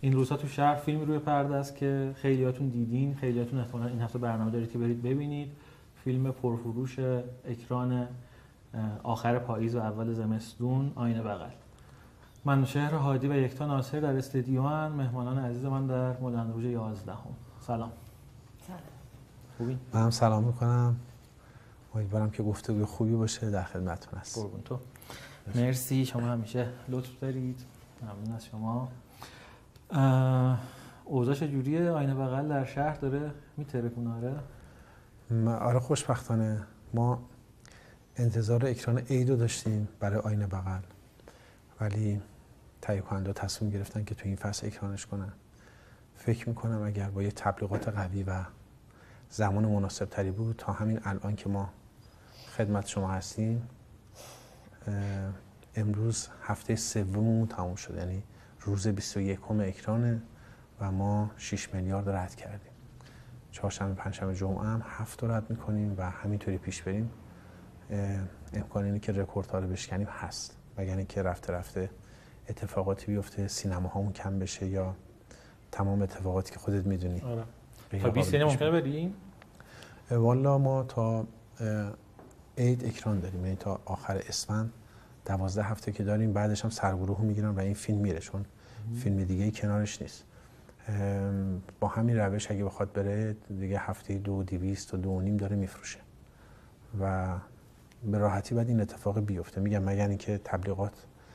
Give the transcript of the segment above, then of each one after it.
این روزها تو شهر فیلمی روی پرده است که خیلیاتون دیدین، خیلیاتون احتمالاً این هفته برنامه دارید که برید ببینید. فیلم پرفروش اکران آخر پاییز و اول زمستون، آینه بغل. منوشهر هادی و یکتا ناصر در استودیو ان، مهمانان عزیز من در مولانروژ 11. سلام. خوبی؟ من هم سلام میکنم. امیدوارم که گفتگوی خوبی باشه. در خدمتتون هستم. قربون تو. مرسی، شما همیشه لطف دارید. ممنون از شما. اوضاع چجوریه؟ آینه بغل در شهر داره میترکونه؟ آره خوشبختانه ما انتظار اکران عید رو داشتیم برای آینه بغل، ولی تهیه کننده تصمیم گرفتن که تو این فصل اکرانش کنن. فکر میکنم اگر با یه تبلیغات قوی و زمان مناسب تری بود تا همین الان که ما خدمت شما هستیم، امروز هفته سوممون تموم شد، یعنی روز 21 اکرانه و ما 6 میلیارد رد کردیم. چهارشنبه، پنجشنبه، جمعه هم 7 رو رد میکنیم و همینطوری پیش بریم. امکان اینه که رکوردها رو بشکنیم هست، وگرنه که رفته رفته اتفاقاتی بیفته، سینماهامون کم بشه یا تمام اتفاقاتی که خودت میدونی. آره. تا 20 سینما ممکنه بریم؟ والا ما تا عید اکران داریم، یعنی تا آخر اسفند 12 هفته که داریم، بعدش هم سرگروه میگیرن و این فیلم میره، چون فیلم دیگه کنارش نیست. با همین روش اگه بخواد بره دیگه هفته 200 تا 2.5 داره میفروشه و به راحتی باید این اتفاق بیفته. میگم مگر اینکه تبلیغات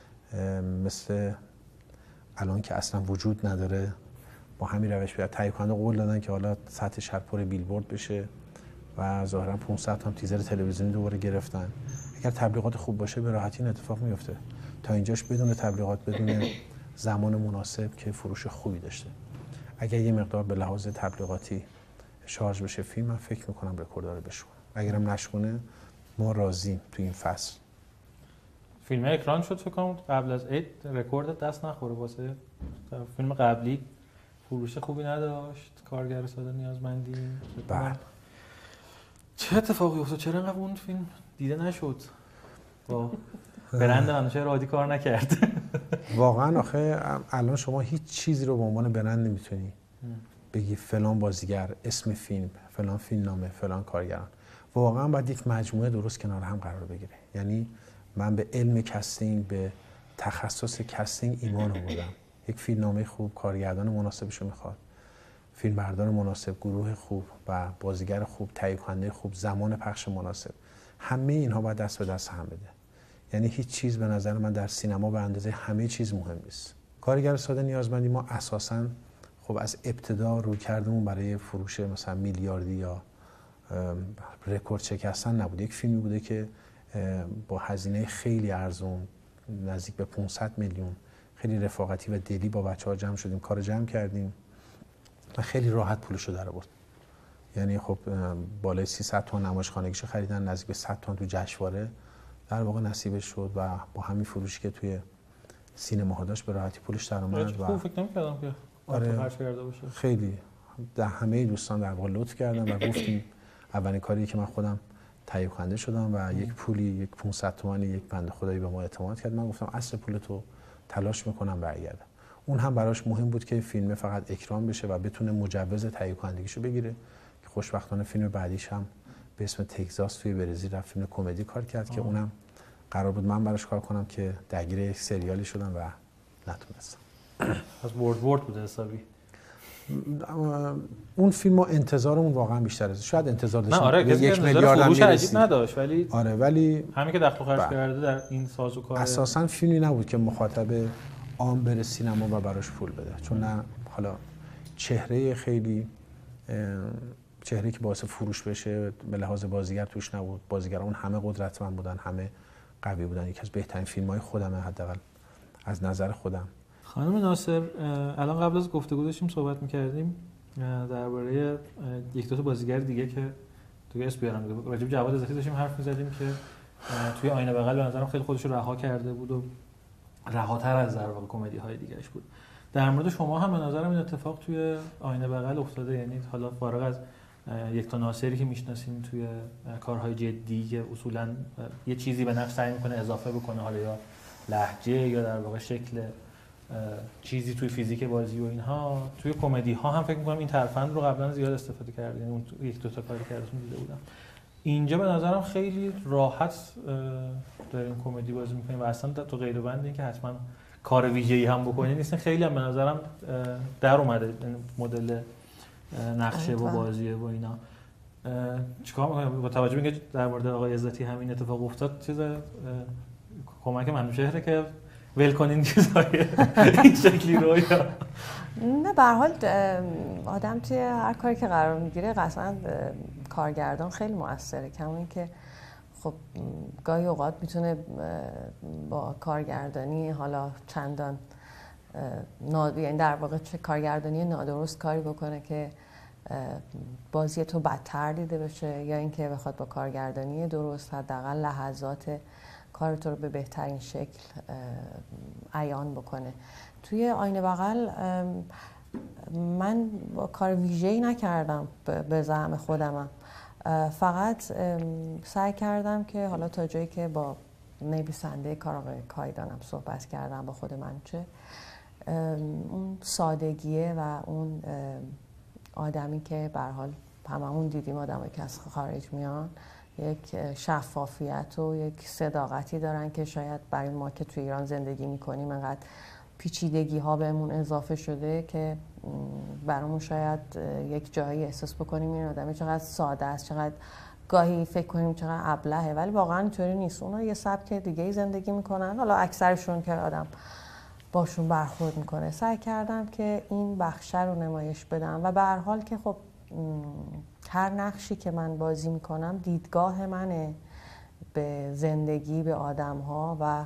مثل الان که اصلا وجود نداره، با همین روش بیاد. تهیه کننده قول دادن که حالا سطح شهر پر بیلبورد بشه و ظاهرا 500 تا هم تیزر تلویزیونی دوباره گرفتن. اگر تبلیغات خوب باشه به راحتی این اتفاق میفته. تا اینجاش بدون تبلیغات، بدون زمان مناسب که فروش خوبی داشته. اگر یه مقدار به لحاظ تبلیغاتی شارژ بشه فیلم، من فکر میکنم رکورددار بشه. اگرم نشونه ما راضیم تو این فصل. فیلم اکران شد فکر کنم قبل از عید، رکورد دست نخوره واسه فیلم قبلی. فروش خوبی نداشت، کارگر ساده نیازمندی. بله. چه اتفاقی افتاد؟ چرا انقدر اون فیلم دیده نشد؟ با برند منوشهر هادی کار نکرد. واقعا آخه الان شما هیچ چیزی رو به عنوان برند نمیتونی بگی فلان بازیگر، اسم فیلم، فلان فیلمنامه، فلان کارگران. واقعا باید یک مجموعه درست کنار هم قرار بگیره. یعنی من به علم کاستینگ، به تخصص کاستینگ ایمان آوردم. یک فیلمنامه خوب کارگردان مناسبش رو میخواد، فیلمبردار مناسب، گروه خوب و بازیگر خوب، تهیه کننده خوب، زمان پخش مناسب. همه اینها باید دست به دست هم بده. یعنی هیچ چیز به نظر من در سینما به اندازه همه چیز مهم نیست. کارگر ساده نیازمندی ما اساساً خب از ابتدا روی کردمون برای فروش مثلا میلیاردی یا رکورد شکستن نبود. یک فیلمی بوده که با هزینه خیلی ارزون، نزدیک به 500 میلیون، خیلی رفاقتی و دلی با بچه‌ها جمع شدیم، کار جمع کردیم و خیلی راحت پولشو در آورد. یعنی خب بالای 300 تومن نمایشخانگیشو خریدن، نزدیک به 100 تومن تو جشنواره در واقع نصیبش شد و با همین فروشی که توی سینماها داشت به راحتی پولش در اومد. و فکر نمی‌کردم که خرج کرده باشه. خیلی همه دوستان در واقع لطف کردن و گفتیم اولین کاری که من خودم تهیه کننده شدم و یک پولی، یک 500 تومانی یک بنده خدایی به ما اعتماد کرد. من گفتم اصل پولتو تلاش میکنم برگردم. اون هم براش مهم بود که فیلم فقط اکران بشه و بتونه مجوز تهیه کنندگیشو بگیره، که خوشبختانه فیلم بعدیش هم به اسم تگزاس توی برزیل رفت، فیلم کمدی کار کرد که اونم قرار بود من براش کار کنم که درگیر یک سریالی شدم و نتونستم. از برد بوده حسابی. اون فیلم ما انتظارمون واقعا بیشتره. شاید انتظار داشتیم. نه آره، کسی 1 میلیارد هم عجیب نداشت، ولی آره، ولی همین که دخل خرج کرده در این سازوکار اساساً فیلمی نبود که مخاطب عام بره سینما و براش پول بده. چون نه حالا چهره خیلی چهره که باعث فروش بشه به لحاظ بازیگر توش نبود. بازیگران همه قدرتمند بودن، همه قوی بودن. یکی از بهترین فیلم‌های خودمه، حداقل از نظر خودم. خانم ناصر، الان قبل از گفتگو داشتیم صحبت می‌کردیم درباره یک دو تا بازیگر دیگه که توی اسم بیارم، راجب جواد عزتی داشتیم حرف می‌زدیم که توی آینه بغل به نظرم خیلی خودش رو رها کرده بود و رهاتر از در واقع کمدی‌های دیگه‌اش بود. در مورد شما هم به نظرم این اتفاق توی آینه بغل افتاده، یعنی حالا فارغ از یک تا ناصری که میشناسیم توی کارهای جدی که اصولاً یه چیزی به نقش سعی می‌کنه اضافه بکنه، حالا یا لهجه یا در واقع شکل چیزی توی فیزیک بازی و اینها، توی کمدی ها هم فکر می‌کنم این ترفند رو قبلا زیاد استفاده کردین، یعنی اون یک دو تا کاری کردتون دیده بودم. اینجا به نظرم خیلی راحت دارین کمدی بازی می‌کنین و اصلا تو غیر بند این که حتما کار ویژه‌ای هم بکنین نیستین، خیلی هم به نظرم در اومده مدل نقشه و بازیه و اینا. چیکار می‌کنین با توجه به اینکه در مورد آقای عزتی همین اتفاق افتاد؟ چیز کمک منوچهره که ول کنین چیزای این شکلی رو؟ یا نه، به هر حال آدم توی هر کاری که قرار میگیره قطعاً کارگردان خیلی موثره. کما اینکه خب گاهی اوقات میتونه با کارگردانی حالا چندان یعنی در واقع چه کارگردانی نادرست کاری بکنه که بازی تو بدتر دیده بشه، یا اینکه بخواد با کارگردانی درست حداقل لحظات کار تو رو به بهترین شکل عیان بکنه. توی آینه بغل من کار ویژه‌ای نکردم به زعم خودمم، فقط سعی کردم که حالا تا جایی که با نویسنده کار آقای کایدانم صحبت کردم، با خود منچه، اون سادگیه و اون آدمی که به هر حال هممون دیدیم آدمایی که از خارج میان یک شفافیت و یک صداقتی دارن که شاید برای ما که توی ایران زندگی میکنیم انقدر پیچیدگی ها بهمون اضافه شده که برامون شاید یک جایی احساس بکنیم این آدم چقدر ساده است، چقدر گاهی فکر کنیم چقدر ابلهه، ولی واقعا اینطوری نیست. اونا یه سبک دیگه ای زندگی میکنن، حالا اکثرشون که آدم باشون برخورد میکنه. سعی کردم که این بخشه رو نمایش بدم و به هر حال که خب هر نقشی که من بازی میکنم دیدگاه منه به زندگی، به آدم‌ها و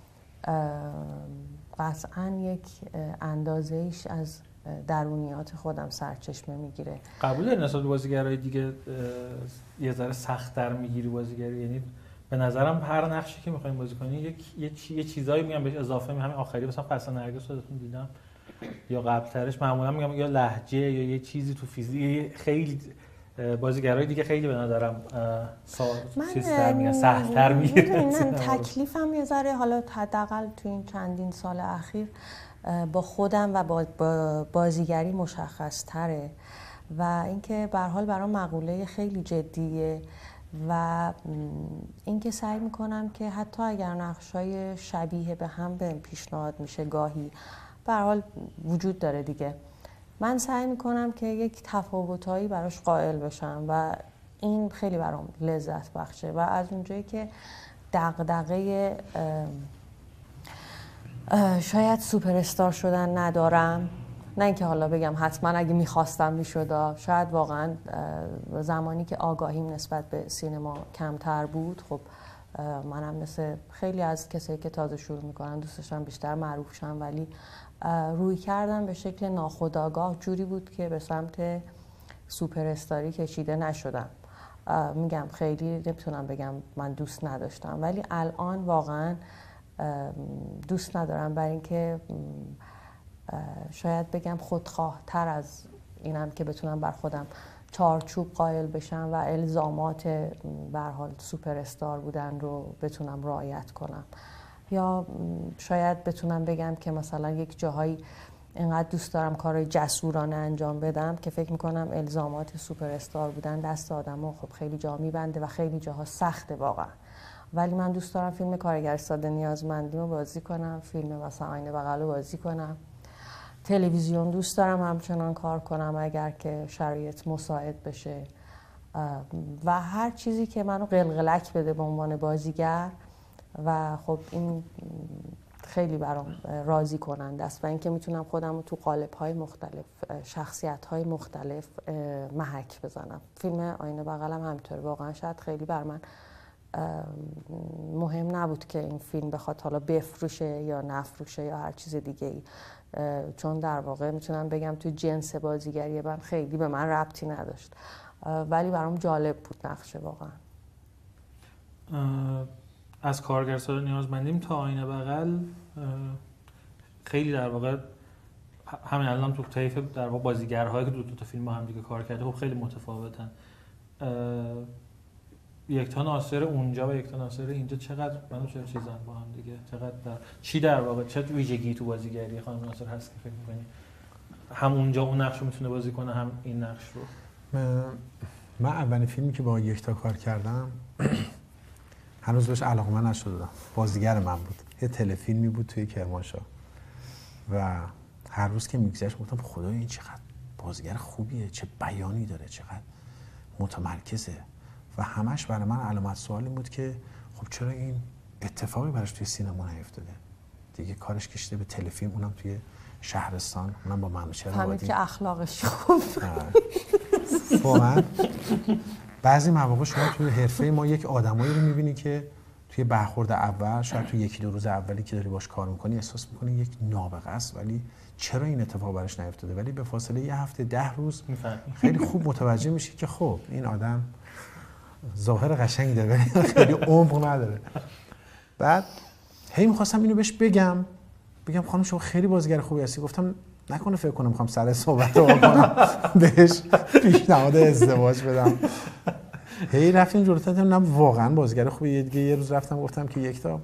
قطعاً یک اندازه‌ایش از درونیات خودم سرچشمه میگیره. قبول داری نسبت به بازیگرای دیگه یه ذره سخت‌تر میگیری بازیگری؟ یعنی به نظرم هر نقشی که می‌خوایم بازی کنی یه چیزایی میگم بهش اضافه همین آخری مثلا فصل نرگس رو دیدم یا قبل‌ترش معمولا میگم یا لهجه یا یه چیزی تو فیزیک، خیلی بازیگرای دیگه خیلی به نظرم چیزتر میگن، سخت‌تر میگیرن. من تکلیفم یه ذره حالا حداقل تو این چندین سال اخیر با خودم و با بازیگری مشخص تره و اینکه به هر حال برام مقوله خیلی جدیه و اینکه سعی میکنم که حتی اگر نقشای شبیه به هم به پیشنهاد میشه، گاهی به هر حال وجود داره دیگه، من سعی میکنم که یک تفاوتایی براش قائل بشم و این خیلی برام لذت بخشه و از اونجایی که دغدغه شاید سوپر استار شدن ندارم، نه اینکه حالا بگم حتما اگه میخواستم میشد، شاید واقعا زمانی که آگاهیم نسبت به سینما کمتر بود، خب منم مثل خیلی از کسایی که تازه شروع میکنن دوست داشتم بیشتر معروف شم، ولی روی کردم به شکل ناخودآگاه جوری بود که به سمت سوپر استاری کشیده نشدم. میگم خیلی نمیتونم بگم من دوست نداشتم، ولی الان واقعا دوست ندارم، برای اینکه شاید بگم خودخواه تر از اینم که بتونم بر خودم چارچوب قائل بشم و الزامات به هر حال سوپر استار بودن رو بتونم رعایت کنم، یا شاید بتونم بگم که مثلا یک جاهایی اینقدر دوست دارم کارهای جسورانه انجام بدم که فکر میکنم الزامات سوپر استار بودن دست آدمو خب خیلی جا میبنده و خیلی جاها سخته واقعا، ولی من دوست دارم فیلم کارگر ساده نیازمندی رو بازی کنم، فیلم مثلا آینه بغل رو بازی کنم، تلویزیون دوست دارم همچنان کار کنم اگر که شرایط مساعد بشه و هر چیزی که منو قلقلک بده به عنوان بازیگر و خب این خیلی برام راضی کننده است و اینکه میتونم خودم رو تو قالب‌های مختلف، شخصیت‌های مختلف محک بزنم. فیلم آینه بغلم همینطور، واقعا شاید خیلی بر من مهم نبود که این فیلم بخواد حالا بفروشه یا نفروشه یا هر چیز دیگه ای، چون در واقع میتونم بگم توی جنس بازیگری من خیلی به من ربطی نداشت، ولی برام جالب بود نقشه واقعا. از کارگر ساده نیازمندیم تا آینه بغل خیلی در واقع همین الان تو طیف در واقع بازیگرهایی که دو تا فیلم با هم دیگه کار کرده خب خیلی متفاوتن. یکتا ناصر اونجا و یکتا ناصر اینجا چقدر منو چه چیزن با هم دیگه، چقدر چی در واقع چه ویژگی تو بازیگری خانم ناصر هست که فکر می‌کنی هم اونجا اون نقش رو میتونه بازی کنه هم این نقش رو؟ من اولین فیلمی که با یکتا کار کردم هنوز بهش علاقه‌مند نشدم، بازیگر من بود، یه تلفیلمی بود توی کرمانشاه و هر روز که میگذشت گفتم خدای این چقدر بازیگر خوبیه، چه بیانی داره، چقدر متمرکزه و همش برای من علامت سوالی بود که خب چرا این اتفاقی براش توی سینما نیفتاده دیگه، کارش کشیده به تلفیلم، اونم توی شهرستان، اونم با منوچهر آبادی. فهمید که اخلاقش خوب. واقعا بعضی مواقع شما توی حرفه ما یک آدمایی رو می‌بینی که توی برخورد اول شاید توی یکی دو روز اولی که داری باش کار می‌کنی احساس می‌کنی یک نابغه است، ولی چرا این اتفاق براش نیفتاده، ولی به فاصله یه هفته 10 روز خیلی خوب متوجه میشی که خب این آدم ظاهر قشنگی داره ولی خیلی عمق نداره. بعد هی می‌خواستم اینو بهش بگم خانم شما خیلی بازیگر خوبی هستی، گفتم نکنه فکر کنم می‌خوام سر صحبت رو بکنم بهش پیشنهاد ازدواج بدم. هی رفتیم جلوتر دیدم واقعا بازیگر خوبیه دیگه. یه روز رفتم گفتم که یکتا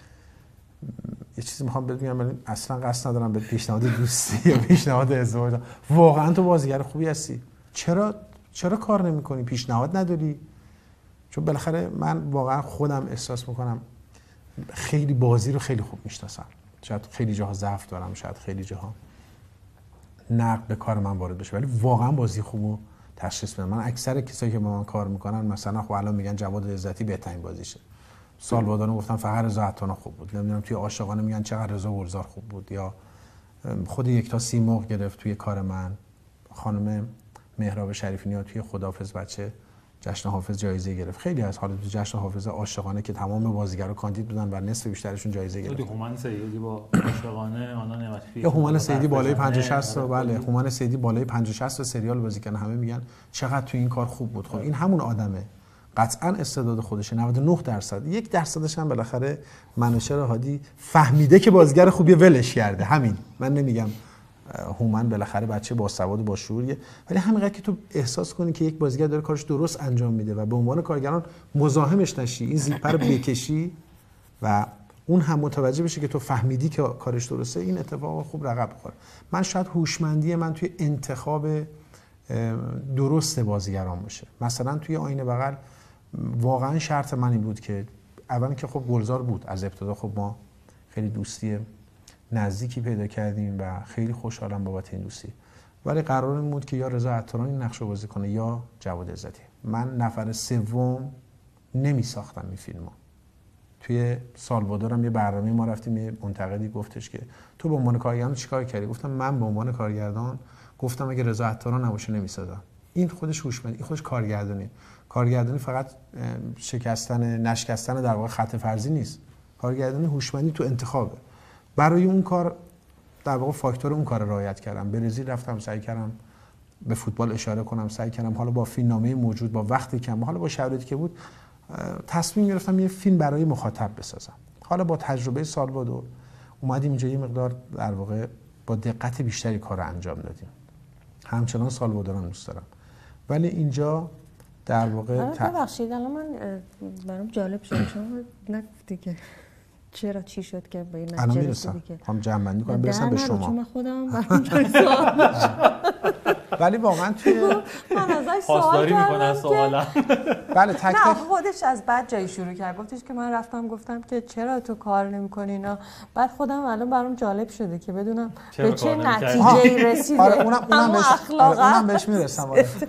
یه چیزی میخوام بهت بگم، ولی اصلا قصد ندارم به پیشنهاد دوستی یا پیشنهاد ازدواج. واقعا تو بازیگر خوبی هستی، چرا کار نمی‌کنی، پیشنهاد نداری؟ چون بالاخره من واقعا خودم احساس میکنم خیلی بازی رو خیلی خوب میشناسم، شاید خیلی جاها ضعف دارم، شاید خیلی جاها نقد به کار من وارد بشه، ولی واقعا بازی خوبو تشخیص بدم. من اکثر کسایی که با من کار میکنن مثلا خب الان میگن جواد عزتی بهترین بازیشه، سالوادور گفتم فقط رضا عطاران خوب بود، نمیدونم توی عاشقانه میگن چقدر رضا گلزار خوب بود، یا خود یکتا سیمرغ گرفت توی کار من، خانم مهراب شریفی نیا توی خداحافظ بچه جشن حافظ جایزه گرفت. خیلی از حالا تو جشن حافظ عاشقانه که تمام بازیگرا کاندید بودن و نصف بیشترشون جایزه گرفت. هومن سیدی با عاشقانه، آنا نعمتی، یا هومن سیدی بالای 50 60 تا، بله هومن سیدی بالای 50 60 تا سریال بازی کردن، همه میگن چقدر تو این کار خوب بود. خب این همون آدمه، قطعا استعداد خودشه 99%. 1% هم بالاخره منوچهر هادی فهمیده که بازیگر خوبیه ولش کرده. همین، من نمیگم هومن بالاخره بچه باسواد و با شعوریه، ولی همینقدر که تو احساس کنی که یک بازیگر داره کارش درست انجام میده و به عنوان کارگران مزاحمش نشی، این زیپر رو بکشی و اون هم متوجه بشه که تو فهمیدی که کارش درسته، این اتفاق خوب رقم بخوره. من شاید هوشمندی من توی انتخاب درست بازیگران باشه. مثلا توی آینه بغل واقعا شرط من این بود که اولا که خب گلزار بود از ابتدا، خب ما خیلی دوستی نزدیکی پیدا کردیم و خیلی خوشحالم بابت این دوستی، ولی قرار این بود که یا رضا عطاران این نقش رو بازی کنه یا جواد عزتی. من نفر سوم نمی ساختم این فیلمو. توی سالوادورم یه برنامه ما رفتیم، یه منتقدی گفتش که تو به عنوان کارگردان چیکار کردی؟ گفتم من به عنوان کارگردان گفتم اگه رضا عطاران نباشه نمیسازم. این خودش هوشمندی، این خودش کارگردانی فقط نشکستن در واقع خط فرضی نیست. کارگردانی هوشمندی تو انتخابه. برای اون کار در واقع فاکتور اون کار رعایت کردم. برزیل رفتم، سعی کردم به فوتبال اشاره کنم، سعی کردم حالا با فیلمنامه موجود، با وقتی کم، حالا با شرایطی که بود تصمیم گرفتم یه فیلم برای مخاطب بسازم. حالا با تجربه سالوادور اومدیم اینجا یه مقدار در واقع با دقت بیشتری کار رو انجام دادیم. همچنان سالوادور هم دوست دارم، ولی اینجا در واقع ببخشید الان من برام جالب شد شما نگفتی که چرا چی شد که به این نتیجه رسیدی که هم جمع‌بندی کنم برسم به شما. چون من خودم برام سوال ولی واقعا توی من ازش سوال میکنه سوالا. بله تک نه خودش از بعد جایی شروع کرد، گفتش که من رفتم گفتم که چرا تو کار نمی‌کنی اینا، بعد خودم الان برام جالب شده که بدونم به چه نتیجه‌ای رسیده. آره اونم بهش میرسم.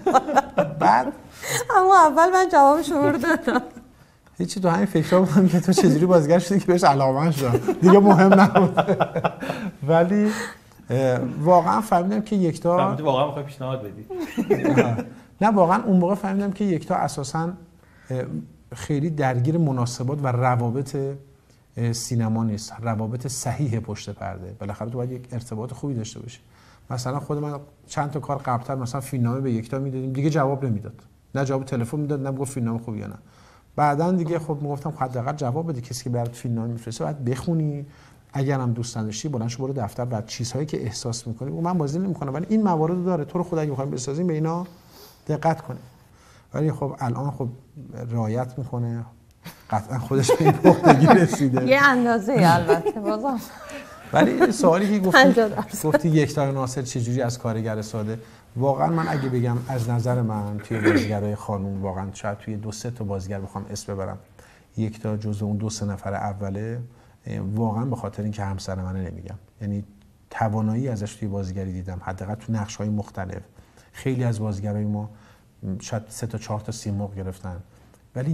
بعد اما اول من جوابش رو دادم. هیچی، تو همین فکرها بودم که تو چجوری بازیگر شدی که بهش علاقه‌مند شدم دیگه، مهم نبود. ولی واقعا فهمیدم که یکتا واقعا می‌خوای پیشنهاد بدی. نه واقعا اون موقع فهمیدم که یکتا اساساً خیلی درگیر مناسبات و روابط سینما نیست، روابط صحیح پشت پرده. بالاخره تو باید یک ارتباط خوبی داشته باشی. مثلا خود من چند تا کار قبل‌تر مثلا فیلمنامه به یکتا میدادیم، دیگه جواب نمیداد، نه جواب تلفن میداد، نه میگفت فیلمنامه خوبه یا نه. بعداً دیگه خب میگفتم حداقل جواب بده، کسی که برات فیلمنامه میفرسته باید بخونی، اگرم دوست نداشتی بلند شو برو دفتر، بعد چیزهایی که احساس میکنی من بازی نمیکنم، ولی این موارد داره، تو رو خدا اگه میخوایم بسازیم به اینا دقت کنیم. ولی خب الان خب رعایت میکنه، قطعا خودش به این پختگی رسیده یه اندازه البته بازم. ولی سوالی که گفتی یکتا ناصر چجوری از کارگر ساده، واقعا من اگه بگم از نظر من توی بازیگرای خانوم واقعا شاید توی 2-3 تا بازیگر بخوام اسم ببرم، یکتا جزو اون 2-3 نفر اوله، واقعا به خاطر اینکه همسر منه نمیگم، یعنی توانایی ازش توی بازیگری دیدم، حداقل تو نقش‌های مختلف. خیلی از بازیگرای ما شاید 3 تا 4 تا سیمرغ گرفتن ولی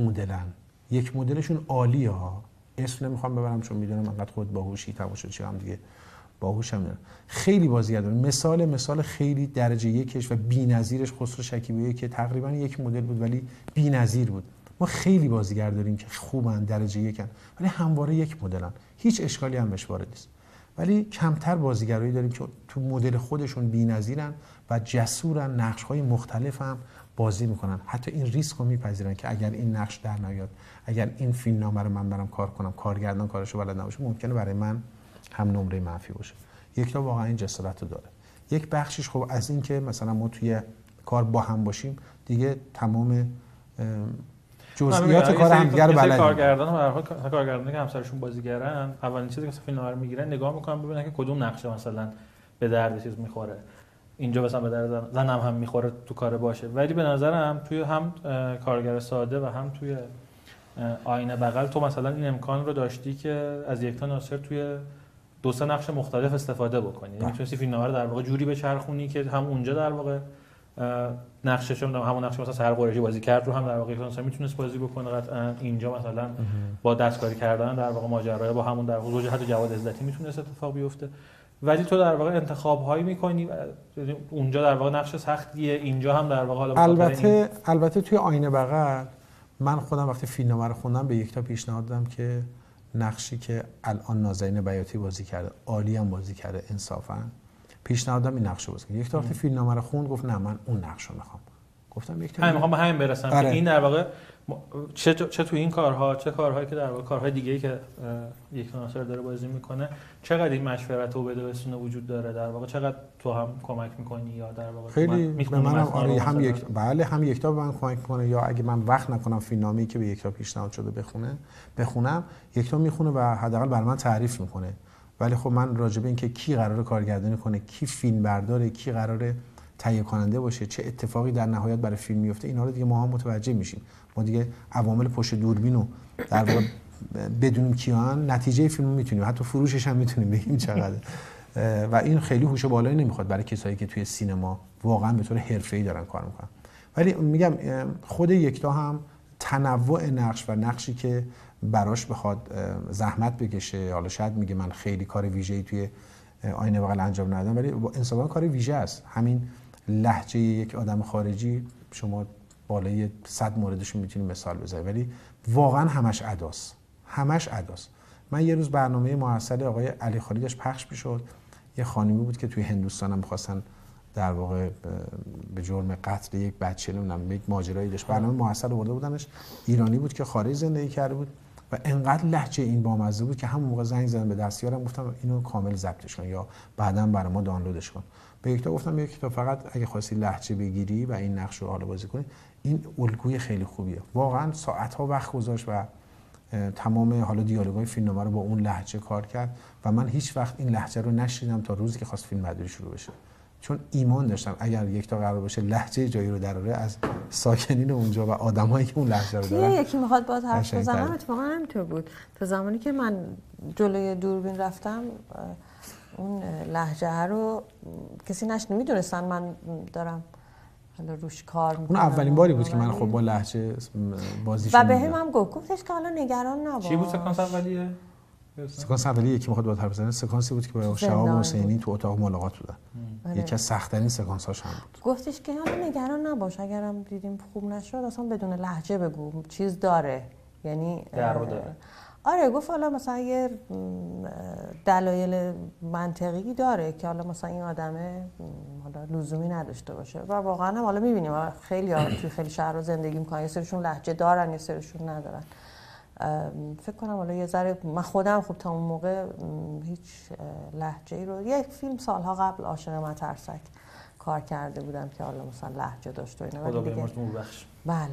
یک مدلشون عالیه ها. اسم نمیخوام ببرم چون میدونم انقدر خود باهوشی، تماشاچی هم دیگه باهوشم نه. خیلی بازیگر داریم. مثال خیلی درجه یکش و بی‌نظیرش خسرو شکیبایی که تقریبا یک مدل بود ولی بی‌نظیر بود. ما خیلی بازیگر داریم که خوبن، درجه یکن ولی همواره یک مدلن، هیچ اشکالی هم بهش وارد نیست. ولی کمتر بازیگرایی داریم که تو مدل خودشون بی‌نظیرن و جسورن، نقش‌های مختلف هم بازی میکنن، حتی این ریسک رو میپذیرن که اگر این نقش در نیاد، اگر این فیلمنامه رو من برم کار کنم، کارگردان کارشو بلد نباشه، ممکنه برای من هم نمره منفی باشه. یکتا واقعا این جسارت رو داره. یک بخشش خب از این که مثلا ما توی کار با هم باشیم دیگه تمام جزئیات کار هم دیگه رو بلدیم. کارگردان و کارگردانی که همسرشون بازیگرن، اولین چیزی که فیلمنامه رو میگیرن نگاه میکنن ببینن که کدوم نقشه مثلا به درد چیز میخوره، اینجا مثلا به درد زنم هم میخوره تو کار باشه. ولی به نظرم توی هم کارگر ساده و هم توی آینه بغل تو مثلا این امکان رو داشتی که از یکتا ناصر توی 2-3 نقش مختلف استفاده بکنی، یعنی میتونستی فیلمنامه رو در واقع جوری بچرخونی که هم اونجا در واقع نقشش همون نقش مثلا سحر قریشی بازی کرد رو هم در واقع یکتا ناصر میتونست بازی بکنه، قطعا اینجا مثلا با دستکاری کردن در واقع ماجرا با همون در واقع حتی جواد عزتی میتونست اتفاق بیفته. ولی تو در واقع انتخاب هایی میکنی، اونجا در واقع نقش سختیه، اینجا هم در واقع حالا البته توی آینه بغل من خودم وقتی فیلمنامه رو خوندم به یکتا پیشنهاد دادم که نقشی که الان نازنین بیاتی بازی کرده، عالی هم بازی کرده انصافا، پیشنهاد دادم این نقش رو بازی کنه. یکتا وقتی فیلمنامه رو خوند گفت نه من اون نقش رو میخوام. گفتم یکتا میخوام به همین برسم که این در واقع چه تو این کارها، چه کارهایی که در واقع کارهای دیگه‌ای که یکتا ناصر داره بازی میکنه، چقدر این مشورت و بده وجود داره، در واقع چقدر تو هم کمک میکنی یا در واقع خیلی به منم آره هم یکتا به من کمک میکنه، یا اگه من وقت نکنم فیلمنامه‌ای که به یکتا پیشنهاد شده بخونم یکتا میخونه و حداقل برای من تعریف میکنه. ولی خب من راجع به اینکه کی قراره کارگردانی کنه، کی فیلم برداره، کی قراره تهیه کننده باشه، چه اتفاقی در نهایت برای فیلم میفته، اینا رو دیگه ما هم متوجه میشیم. ما دیگه عوامل پشت دوربین رو در واقع بدونیم کیان، نتیجه فیلم رو میتونیم، حتی فروشش هم میتونیم بگیم چقدره. و این خیلی هوش بالایی نمیخواد برای کسایی که توی سینما واقعا به طور حرفه‌ای دارن کار میکنن. ولی میگم خود یکتا هم تنوع نقش و نقشی که براش بخواد زحمت بکشه، حالا شاید میگه من خیلی کار ویژه‌ای توی آینه بغل انجام ندادم، ولی انصافا کار ویژه است. همین لهجه یک آدم خارجی شما بالای 100 موردش میتونید مثال بزنید، ولی واقعا همش اداست. من یه روز برنامه محصل آقای علی خالی داشت پخش میشد، یه خانمی بود که توی هندوستان هم می‌خواستن در واقع به جرم قتل یک بچه نمیدونم یک ماجرایی داشت، برنامه محصل آورده بودنش، ایرانی بود که خارج زندگی کرده بود و انقدر لهجه این بامزه بود که همون موقع زنگ زدم به دستیارم گفتم اینو کامل ضبطش کن یا بعداً برای ما دانلودش کن. به یکتا گفتم یکتا فقط اگه خواستی لهجه بگیری و این نقش رو حالا بازی کنی، این الگوی خیلی خوبیه. واقعا ساعت‌ها وقت گذاشت و تمام حالا دیالوگای فیلمنامه رو با اون لهجه کار کرد و من هیچ وقت این لهجه رو نشنیدم تا روزی که خواست فیلم برداری شروع بشه، چون ایمان داشتم اگر یکتا قرار باشه لهجه جایی رو دراره از ساکنین اونجا و آدمایی که اون لهجه رو دارن یکی میخواد باهات حرف بزنم. اتفاقا همینطور بود. تا زمانی که من جلوی دوربین رفتم اون لهجه رو کسی نمیدونستن من دارم حالا روش کار میکنم. اون اولین باری بود که من خب با لهجه بازیش و به هم گفتش که حالا نگران نباش. چی بود سکانس اولیه؟ سکانس اولیه یکی میخواد باهات حرف بزنه، سکانسی بود که با شهاب حسینی تو اتاق ملاقات بودن. یکی از سخت‌ترین سکانس‌هاش هم بود. گفتش که حالا نگران نباش، اگرم دیدیم خوب نشد اصلا بدون لهجه بگو، چیز داره، یعنی داره. آره گفت حالا مثلا یه دلایل منطقی داره که حالا مثلا این آدمه حالا لزومی نداشته باشه و واقعا هم حالا می‌بینیم خیلی توی خیلی شهرها زندگی می‌کنن، یه سرشون لهجه دارن یه سرشون ندارن. فکر کنم حالا یه ذره من خودم خب تا اون موقع هیچ لهجه‌ای رو، یک فیلم سالها قبل عاشق مترسک کار کرده بودم که حالا مثلا لهجه داشت و اینا. خدا بیامرز نور بخش. بله.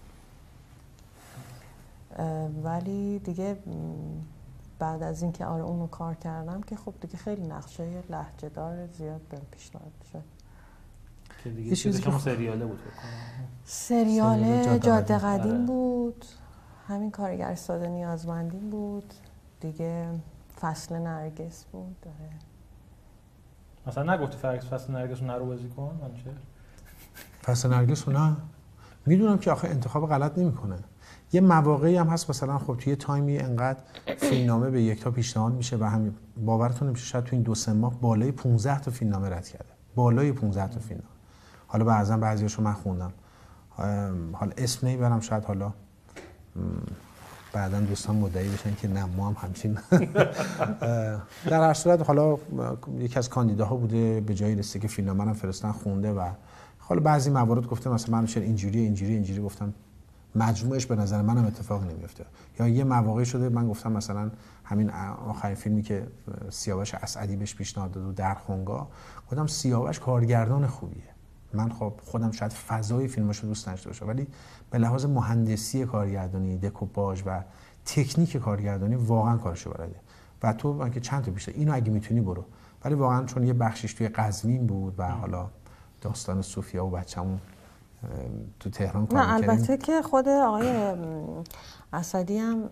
ولی دیگه بعد از اینکه اونو کار کردم که خب دیگه خیلی نقشه لهجه دار زیاد بهم پیشنهاد شد که دیگه چیزی که سریاله بود سریال جاده قدیم بود، همین کارگر ساده نیازمندیم بود دیگه، فصل نرگس بود. داره مثلا نگفتی فصل نرگس رو نرو بازی کن؟ فصل نرگس رو نه، میدونم که آخه انتخاب غلط نمیکنه. یه مواقعی هم هست مثلا خب توی تایمی انقدر فیلمنامه به یکتا پیشنهاد میشه و همین باورتون نمیشه شاید تو این 2-3 ماه بالای 15 تا فیلمنامه رد کرده، بالای 15 تا فیلمنامه. حالا بعضیاشو من خوندم، حالا اسم نمیبرم، شاید حالا بعداً دوستان مدعی بشن که نه ما هم همچین. در هر صورت حالا یکی از کاندیداها بوده، به جایی رسیده که فیلمنامه رو فرستادن خونده و حالا بعضی موارد گفته مثلا من چرا اینجوری گفتم مجموعش به نظر منم اتفاق نمیفته. یا یه مواقعی شده من گفتم مثلا همین آخرین فیلمی که سیاوش اسعدی بهش پیشنهاد داد در خونگاه، گفتم سیاوش کارگردان خوبیه، من خب خودم شاید فضای فیلماشو دوست نداشته باشم ولی به لحاظ مهندسی کارگردانی، دکوپاژ و تکنیک کارگردانی واقعا کارشو بلده و تو من که چند تا بیشتر اینو اگه میتونی برو. ولی واقعا چون یه بخشش توی قزوین بود و حالا داستان سوفیا و بچه‌مون تو تهران کار می‌کردیم. البته که خود آقای اسعدی هم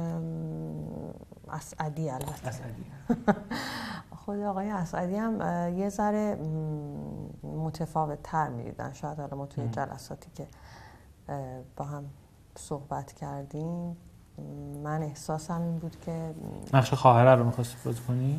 خود آقای اسعدی هم یه ذره متفاوت‌تر می‌دیدن. شاید حالا ما توی جلساتی که با هم صحبت کردیم من احساسم این بود که نقش خواهره رو می‌خواستی بازی کنی؟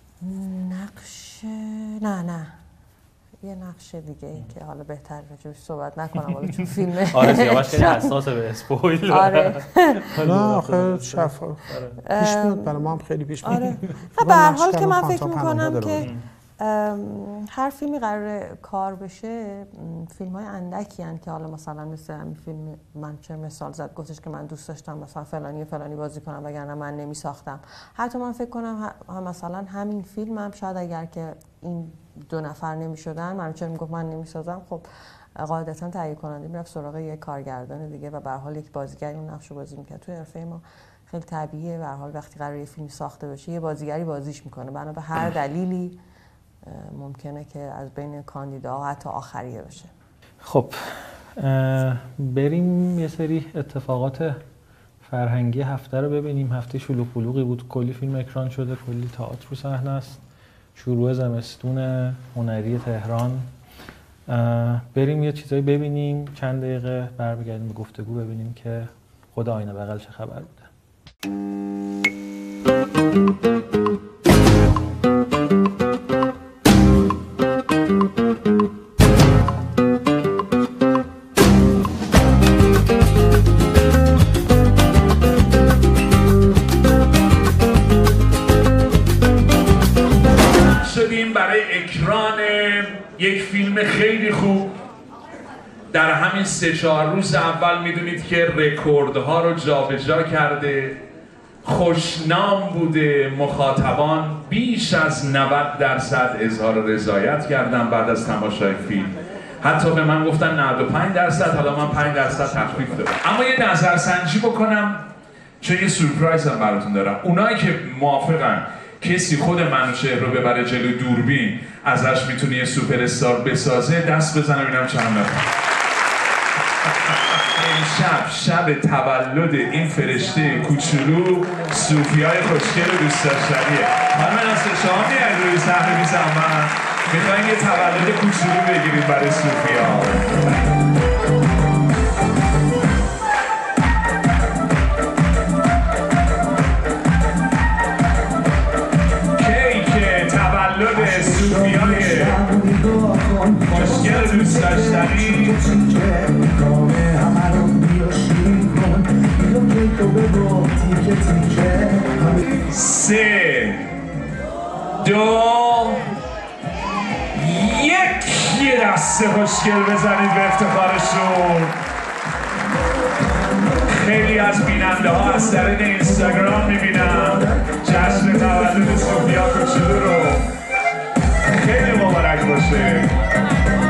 نه یه نقش دیگه ای که حالا بهتر راجعش صحبت نکنم حالا چون فیلم آره سیاوش خیلی حساسه به اسپویل. آره نه آخه شفاف پیش میاد، برای ما هم خیلی پیش میاد. آره به هر حال که من فکر میکنم که هر فیلمی قراره کار بشه فیلم‌های اندکی هستند که حالا مثلا مثل همین فیلم من چه مثال زد گفتش که من دوست داشتم مثلا فلانی بازی کنم وگرنه من نمی‌ساختم. حتی من فکر کنم مثلا همین فیلم هم شاید اگر که این 2 نفر نمی‌شدن من چه میگفت من نمی‌سازم، خب قاعدتاً تهیه کننده میرفت سراغ یک کارگردان دیگه و به هر حال یک بازیگر اون نقشو بازی می‌کرد. توی حرفه ما خیلی طبیعیه به هر حال وقتی قراره یه فیلم ساخته بشه یه بازیگری بازیش می‌کنه، بنا به هر دلیلی ممکنه که از بین کاندیداها حتی آخریه بشه. خب بریم یه سری اتفاقات فرهنگی هفته رو ببینیم. هفته شلوغ بلوغی بود، کلی فیلم اکران شده، کلی تئاتر رو صحنه است، شروع زمستون هنری تهران. بریم یه چیزایی ببینیم، چند دقیقه برمیگردیم به گفتگو ببینیم که خود آینه بغل چه خبر بوده. یک فیلم خیلی خوب در همین 3-4 روز اول میدونید که رکوردها رو جابجا کرده، خوشنام بوده، مخاطبان بیش از 90% اظهار رضایت کردن بعد از تماشای فیلم. حتی به من گفتن 95%، حالا من 5% تخفیف دادم. اما یه نظرسنجی بکنم چون یه سورپرایز هم براتون دارم. اونایی که موافقن کسی خود منوچهر رو ببره جلو دوربین ازش میتونه یه سوپر استار بسازه دست بزنم ببینم چند نفر. امشب شب تولد این فرشته کوچولو صوفیای خوشگل و دوست داشتنیه. خانم ناصر شما میاید روی صحنه بی زحمت میخواین یه تولد کوچولو بگیرید برای صوفیا. صوفیای خوشگل دوست داشتنی 3 2 1 یه دسته خوشگل بزنید به افتخارشون. خیلی از بیننده ها از طریق اینستاگرام میبینم جشن تولد صوفیا کوچولو رو. خیلی مبارک باشه.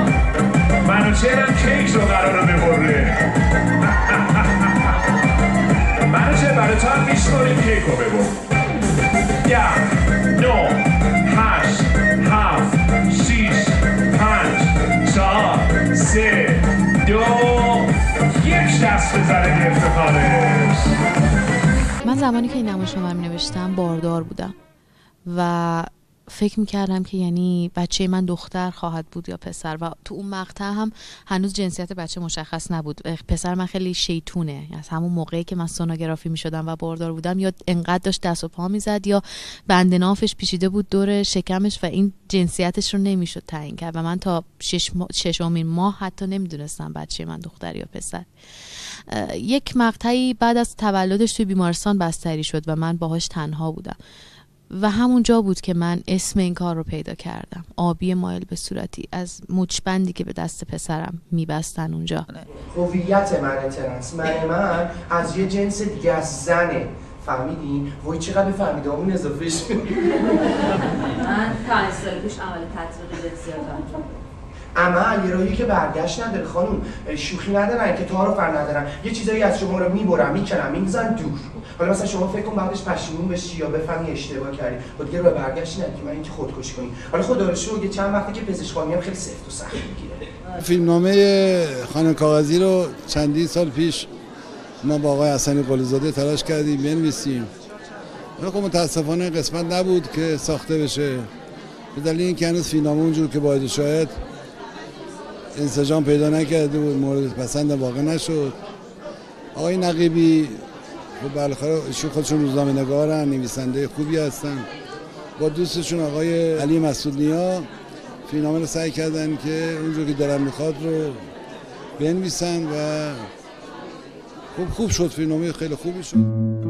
زمانی که این نمایشنامه رو نوشتم باردار بودم و فکر میکردم که یعنی بچه من دختر خواهد بود یا پسر و تو اون مقطع هم هنوز جنسیت بچه مشخص نبود. پسر من خیلی شیطونه، از همون موقعی که من سونوگرافی میشدم و باردار بودم یا انقدر داشت دست و پا میزد یا بند نافش پیچیده بود دور شکمش و این جنسیتش رو نمیشد تعیین کرد و من تا ششمین ماه حتی نمیدونستم بچه من دختر یا پسر. یک مقطعی بعد از تولدش توی بیمارستان بستری شد و من باهاش تنها بودم و همونجا بود که من اسم این کار رو پیدا کردم. آبی مایل به صورتی از مچبندی که به دست پسرم میبستن اونجا. هویت من ترنس، من از یه جنس دیگه از زنه، فهمیدین؟ وای چقدر فهمیده اون اضافه شد. من 5 سال پیش عمل تطبیقی جنسیت انجام اما علیرایی که برگشت نداره خانوم، شوخی ندارن که تعارف ندارن، یه چیزایی از شما رو میبرن میکنن میگذن دور. حالا مثلا شما فکر کن بعدش پشیمون بشی یا بفهمی اشتباه کردی و دیگه رو برگشت نداری که من اینکه خودکشی کنی. حالا خدا رو شکر چند وقته که پزشکانی هم خیلی سفت و سخت میگیره. فیلمنامه خانم کاغذی رو چندین سال پیش ما با آقای حسنی قلی‌زاده تلاش کردیم بنویسیم. ولی خب متاسفانه قسمت نبود که ساخته بشه. به دلیل اینکه هنوز فیلمنامه اونجور که باید شاید انسجام پیدا نکرده بود، مورد پسند واقع نشد. آقای نقیبی خب بالاخره ایشون خودشون روزنامه‌نگارن، نویسنده خوبی هستن. با دوستشون آقای علی مسعودنیا فیلمنامه رو سعی کردن که اونجور که دلم میخواد رو بنویسن و خوب شد. فیلمنامه خیلی خوبی شد.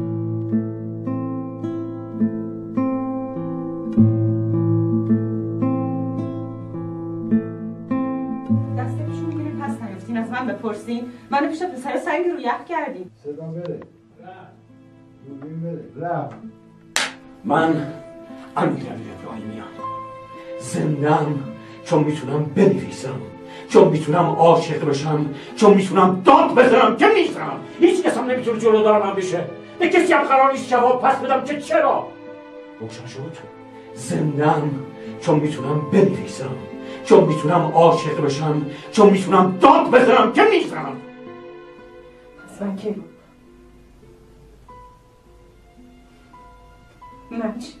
از من بپرسین منو پیش پسر سنگ رو یخ کردیم. صدام بره دوربین بره رفت. من امیرعلی ابراهیمی‌ام زنده‌ام چون میتونم بنویسم، چون میتونم عاشق بشم، چون میتونم داد بزنم که میتونم. هیچ کس هم نمیتونه جلودار من بشه. به کسی هم قرار نیست جواب پس بدم که چرا. روشن شد. زنده‌ام چون میتونم بنویسم، چون میتونم عاشق بشم، چون میتونم داد بزنم که میتونم. پس من کی؟ من چی؟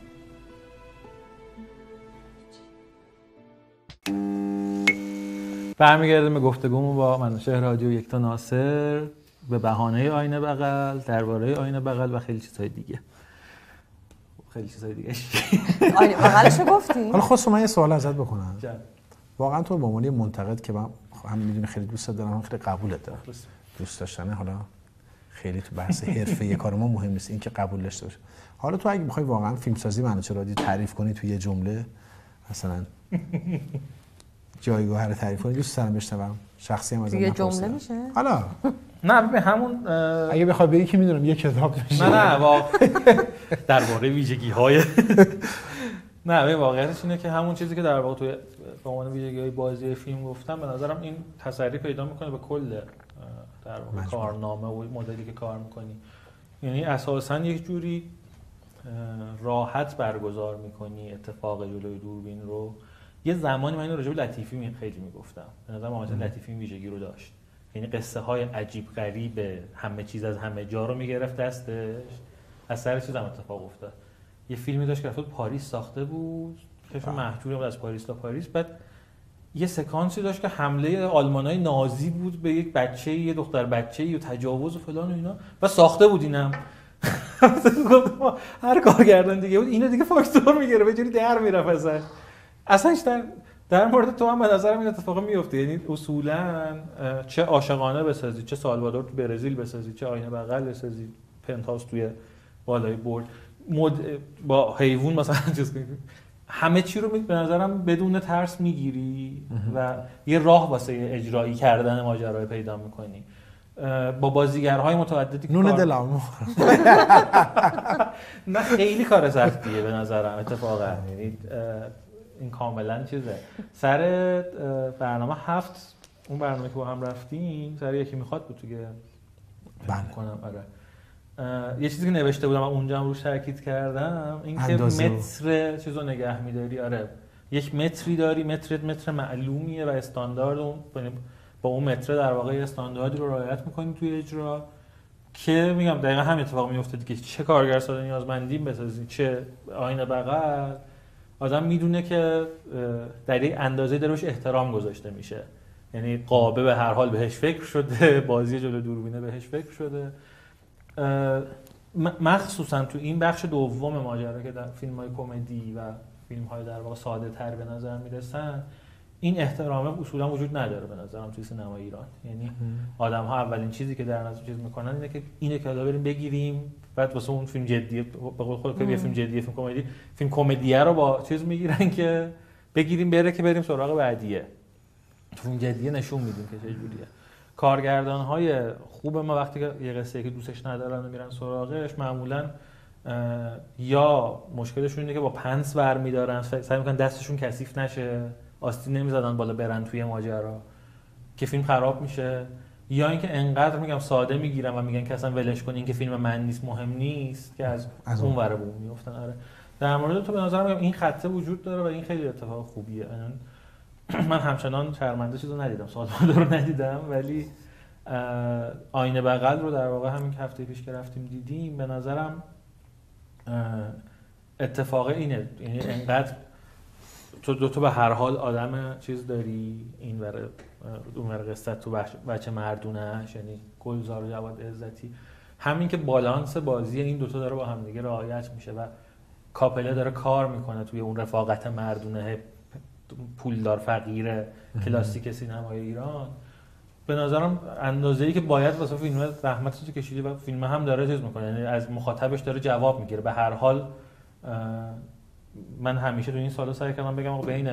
برمیگردیم به گفتگومون با منوچهر رادیو یکتا ناصر به بهانه آینه بغل، درباره آینه بغل و خیلی چیزهای دیگه. خیلی چیزهای دیگه. آینه بغلشو گفتیم. حالا خواستم من یه سوال ازت بکنم. واقعا تو به عنوان منتقد که من هم میدونی خیلی دوست دارم، هم خیلی قبولت دارم. دوست داشتنه حالا خیلی تو بحث حرفه کار ما مهم نیست، این که قبول داشته باشه. حالا تو اگه بخوای واقعا فیلمسازی منوچهر رادیو تعریف کنی تو یه جمله، مثلا جایگاه رو تعریف کنی، دوست دارم بشنوم. شخصی هم از یه جمله میشه؟ حالا نه ببین همون اگه بخوای بگی که میدونم یه کتاب میشه. نه واقعا درباره ویژگی‌های نه ببین واقعیتش اینه که همون چیزی که در واقع توی به عنوان ویژگی‌های بازی فیلم گفتم، به نظرم این تسری پیدا میکنه به کل در واقع کارنامه و مدلی که کار میکنی. یعنی اساساً یک جوری راحت برگزار میکنی اتفاق جلوی دوربین رو. یه زمانی من اینو راجع به لطیفی خیلی میگفتم، به نظر من لطیفی این ویژگی رو داشت، یعنی قصه های عجیب غریب همه چیز از همه جا رو میگرفت دستش، از سر چیز هم اتفاق افتاد. یه فیلمی داشت که رفت پاریس ساخته بود، کشف محجور بود از پاریس تا پاریس، بعد یه سکانسی داشت که حمله آلمانای نازی بود به یک بچه، یه دختر بچه‌ای و تجاوز و فلان و اینا، و ساخته بود اینم. هر کارگردان دیگه بود اینو دیگه فاکتور میگیره، به جوری در میرفت اصلاش در مورد تو هم به نظرم این اتفاق میفته. یعنی اصولا چه عاشقانه بسازی، چه سالوادور تو برزیل بسازی، چه آینه بغل بسازی، پنتهاوس توی بالای برج با حیوان مثلا چیز کنی، همه چی رو به نظرم بدون ترس میگیری و یه راه واسه اجرایی کردن ماجرا پیدا میکنی. با بازیگرهای متعددی نون دلم نه خیلی کار سختیه به نظرم اتفاقا. یعنی این کاملا چیزه. سر برنامه 7 اون برنامه که با هم رفتیم، سر یکی میخواد بود دیگه. بله کنم آره. یه چیزی که نوشته بودم اونجا هم روش تاکید کردم، این که متر چیزو نگه می‌داری. آره یک متری داری، متر معلومیه و استاندارد با اون متر در واقع استانداردی رو رعایت می‌کنی توی اجرا که میگم دقیقا همین اتفاق میفته دیگه. چه کارگر ساده نیازمندی بسازی، چه آینه بغل، آدم میدونه که در یک اندازه دروش احترام گذاشته میشه. یعنی قابه به هر حال بهش فکر شده، بازی جلو دوربینه بهش فکر شده. مخصوصا تو این بخش دوم ماجرا که در فیلم‌های کمدی و فیلم‌های در واقع ساده‌تر به نظر میرسن، این احترام اصولا وجود نداره به نظرم توی سینما ایران. یعنی آدم‌ها اولین چیزی که در نظر چیز میکنن اینه که اینه که بریم بگیریم، بعد واسه اون فیلم جدیه به قول خودت که یه فیلم جدیه، فیلم کمدیه رو با چیز میگیرن که بگیریم بره که بریم سراغ بعدیه. تو فیلم جدیه نشون میدیم که چه جوریه. کارگردان‌های خوب ما وقتی که یه قصه‌ای که دوستش ندارن و میرن سراغش، معمولاً یا مشکلشون اینه که با پنس برمی‌دارن، سعی می‌کنن دستشون کثیف نشه، آستین نمی‌زدن بالا برن توی ماجرا که فیلم خراب میشه، یا اینکه انقدر میگم ساده میگیرن و میگن که اصلا ولش کن، این که فیلم من نیست، مهم نیست، که از اون ور بوم میافتن. آره در مورد تو به نظرم میگم این خطه وجود داره و این خیلی اتفاق خوبیه. من همچنان شرمنده چیزو ندیدم، سال‌ها رو ندیدم، ولی آینه بغل رو در واقع همین هفته پیش که رفتیم دیدیم، به نظرم اتفاق اینه. یعنی انقدر تو به هر حال آدم چیز داری، این ور اون ور قصه تو بچه مردونه‌اش، یعنی گلزار و جواد عزتی، همین که بالانس بازی این دوتا داره با هم دیگه رعایت میشه و کاپله داره کار میکنه توی اون رفاقت مردونه پولدار فقیر کلاسیک سینمای ایران. به نظرم اندازه‌ای که باید واسه فیلم زحمتش کشیده و فیلم هم داره چیز میکنه، یعنی از مخاطبش داره جواب میگیره. به هر حال من همیشه تو این سالا سعی کردم بگم بین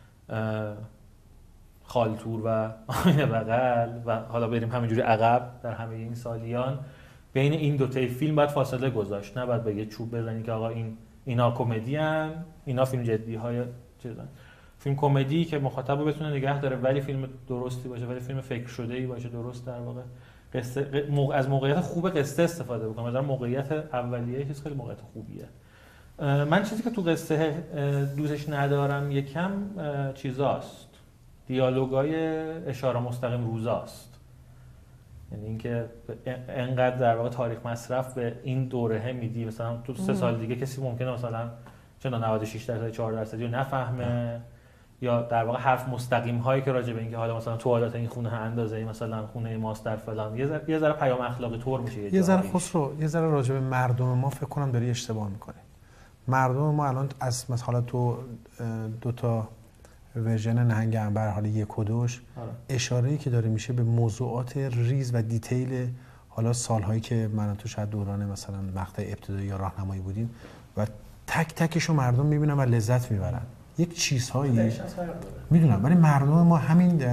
خالتور و آینه بغل و حالا بریم همینجوری عقب در همه این سالیان، بین این دو تا فیلم باید فاصله گذاشت، نه باید بگه چوب بزنی که آقا اینا کمدی ان، اینا فیلم جدی های چیزن. فیلم کمدی که مخاطب رو بتونه نگه داره ولی فیلم درستی باشه، ولی فیلم فکر شده‌ای باشه، درست در واقع قصه از موقعیت خوب قصه استفاده بکنه. مثلا موقعیت اولیه چیز خیلی موقعیت خوبیه. من چیزی که تو قصه دوستش ندارم یکم چیزاست، دیالوگای اشاره مستقیم روزاست. یعنی اینکه انقدر در واقع تاریخ مصرف به این دوره میدی، مثلا تو 3 سال دیگه کسی ممکنه مثلا چند 96% 4% رو نفهمه، یا در واقع حرف مستقیم هایی که راجع به اینکه حالا مثلا توالت این خونه اندازه مثلا خونه ماست در فلان، یه ذره پیام اخلاقی طور میشه. یه ذره خسرو، یه ذره راجع به مردم ما فکر کنم داری اشتباه میکنی. مردم ما الان از مثلا تو 2 تا ورژن نهنگ عنبر حالا 1 و 2 اشاره‌ای که داره میشه به موضوعات ریز و دیتیل حالا سالهایی که من تو شاید دوران مثلا مقطع ابتدایی یا راهنمایی بودیم و تک تکشو مردم میبینن و لذت میبرن. یک چیزهایی میدونم ولی مردم ما همین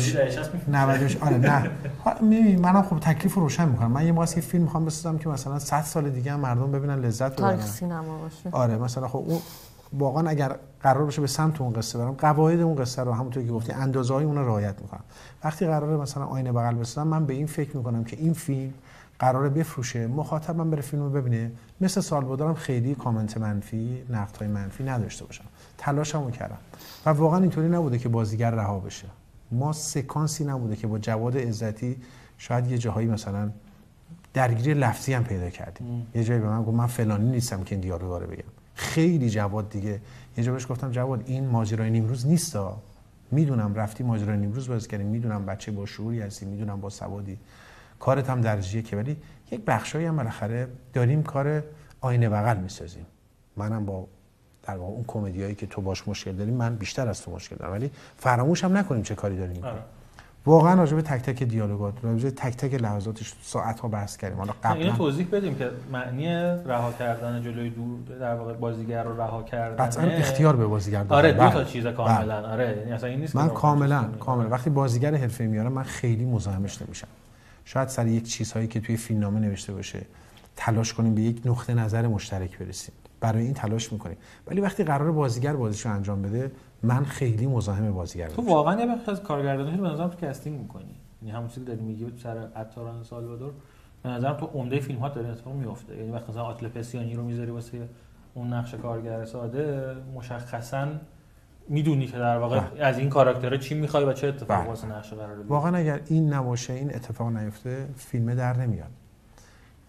90 آره نه میبینی، منم خب تکلیف رو روشن میکنم. من یه واسه فیلم میخوام بسازم که مثلا 100 سال دیگه هم مردم ببینن لذت ببرن، تاریخ سینما باشه. آره مثلا خب اون واقعا اگر قرار باشه به سمت اون قصه برم، قواعد اون قصه رو همونطور که گفتی اندازه‌های اون رو رعایت میکنم. وقتی قراره مثلا آینه بغل بسازم، من به این فکر میکنم که این فیلم قراره بفروشه، مخاطبم بره فیلمو ببینه، مثل سالبدارم خیلی کامنت منفی، نقدهای منفی نداشته باشم. تلاشمو کردم و واقعا اینطوری نبوده که بازیگر رها بشه. ما سکانسی نبوده که با جواد عزتی شاید یه جاهایی مثلا درگیری لفظی هم پیدا کردیم. یه جایی به من گفت من فلانی نیستم که این دیالوگا رو بگم. خیلی جواد دیگه یه جا بهش گفتم جواد این ماجرای نیمروز نیستا، میدونم رفتی ماجرای نیمروز بازی کردی، میدونم بچه با شعوری هستی، میدونم با سوادی، کارت هم درجیه که، ولی یک بخشایی هم بالاخره داریم کار آینه بغل میسازیم. منم با در واقع اون کمدیایی که تو باش مشکل داری من بیشتر از تو مشکل دارم، ولی فراموش هم نکنیم چه کاری داریم میکنیم. واقعا راجع به تک تک دیالوگات، راجع به تک تک لحظاتش ساعت‌ها بحث کردیم. حالا قبلا اینو توضیح بدیم که معنی رها کردن جلوی دور در واقع بازیگر رو رها کردن قطعا اختیار به بازیگر داره. آره دو تا چیز کاملا. آره یعنی اصلا این نیست من کاملا وقتی بازیگر حرفه‌ای میارم من خیلی مزاحمش نمیشم. شاید سر یک چیزهایی که توی فیلمنامه نوشته باشه تلاش کنیم به یک نقطه نظر مشترک برسیم، برای این تلاش میکنیم، ولی وقتی قرار بازیگر بازیشو انجام بده من خیلی مزاحم بازیگر تو میشم. واقعا یه بخش از کارگردانی رو به نظرم تو کاستینگ میکنی، یعنی همون چیزی که داری میگی سر عطاران سالوادور به نظرم تو عمده فیلم ها داره اتفاق میفته. یعنی وقتی مثلا آتل پسیانی رو میذاری واسه اون نقش کارگر ساده، مشخصا میدونی که در واقع از این کاراکتره چی میخوای و چه اتفاقی واسه نقش قراره بیفته. واقعا اگر این نباشه، این اتفاق نیفته، فیلم در نمیاد.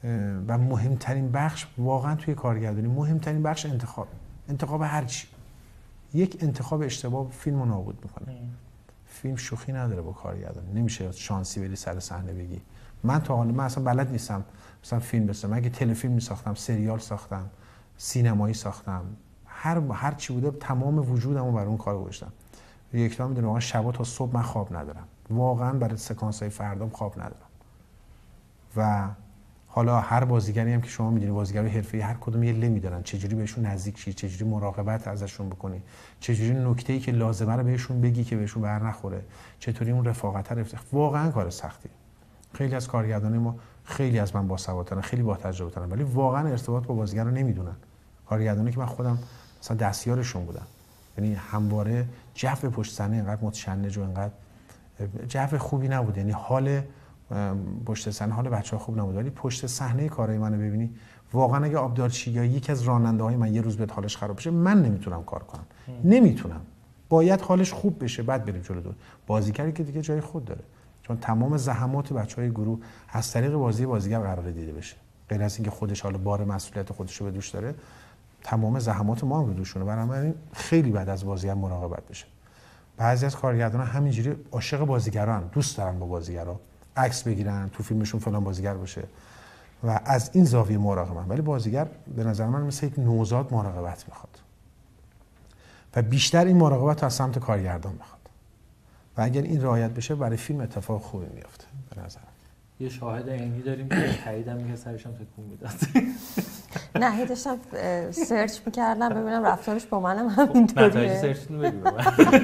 و مهمترین بخش واقعا توی کارگردانی مهمترین بخش انتخاب هر چی. یک انتخاب اشتباه فیلمو نابود میکنه. فیلم شوخی نداره با کارگردانی، نمیشه شانسی بری سر صحنه بگی. من تا حالا من اصلا بلد نیستم مثلا فیلم بسازم. اگه تلفیلم میساختم، سریال ساختم، سینمایی ساختم، هر چی بوده تمام وجودمو برای اون کار گذاشتم. یکتا میدونه واقعا شبا تا صبح من خواب ندارم، واقعا برای سکانس‌های فردام خواب ندارم. و حالا هر بازیگری هم که شما میدونید بازیگرای حرفه‌ای هر کدوم یه لمی دارن، چجوری بهشون نزدیک شی، چجوری مراقبت ازشون بکنی، چجوری نکته‌ای که لازمه رو بهشون بگی که بهشون بر نخوره، چطوری اون رفاقت رو واقعا کار سختیه. خیلی از کارگردانای ما خیلی از من باسوادترن، خیلی با تجربه ترن، ولی واقعا ارتباط با بازیگر رو نمیدونن. کارگردانی که من خودم مثلا دستیارشون بودم، یعنی همواره جو پشت صحنه اینقدر متشنج و اینقدر جو خوبی نبود، یعنی حال پشت صحنه حال بچه‌ها خوب نبود، ولی پشت صحنه کارهای منو ببینی واقعا اگه آبدارچی یا یکی از راننده‌های من یه روز به حالش خراب بشه من نمیتونم کار کنم. نمیتونم. باید حالش خوب بشه بعد بریم جلو. بازیگری که دیگه جای خود داره، چون تمام زحمات بچهای گروه از طریق بازیگر قراره دیده بشه. غیر از اینکه خودش حالا بار مسئولیت خودش رو به دوش داره، تمام زحمات ما هم رو دوشونه. بنابراین خیلی بعد از بازیگر مراقبت بشه. بعضی از کارگردانان همینجوری عاشق بازیگران، دوست دارن با بازیگرا عکس بگیرن، تو فیلمشون فلان بازیگر باشه و از این زاویه مراقبن. ولی بازیگر به نظر من مثل یک نوزاد مراقبت میخواد و بیشتر این مراقبت از سمت کارگردان میخواد و اگر این رعایت بشه برای فیلم اتفاق خوبی میفته به نظر. یه شاهد عینی داریم که تاییدم میگه سرشم تکون میداد. نه هی داشتم سرچ میکردم ببینم رفتارش با منم همینطوریه. نتایج سرچتون رو بگو.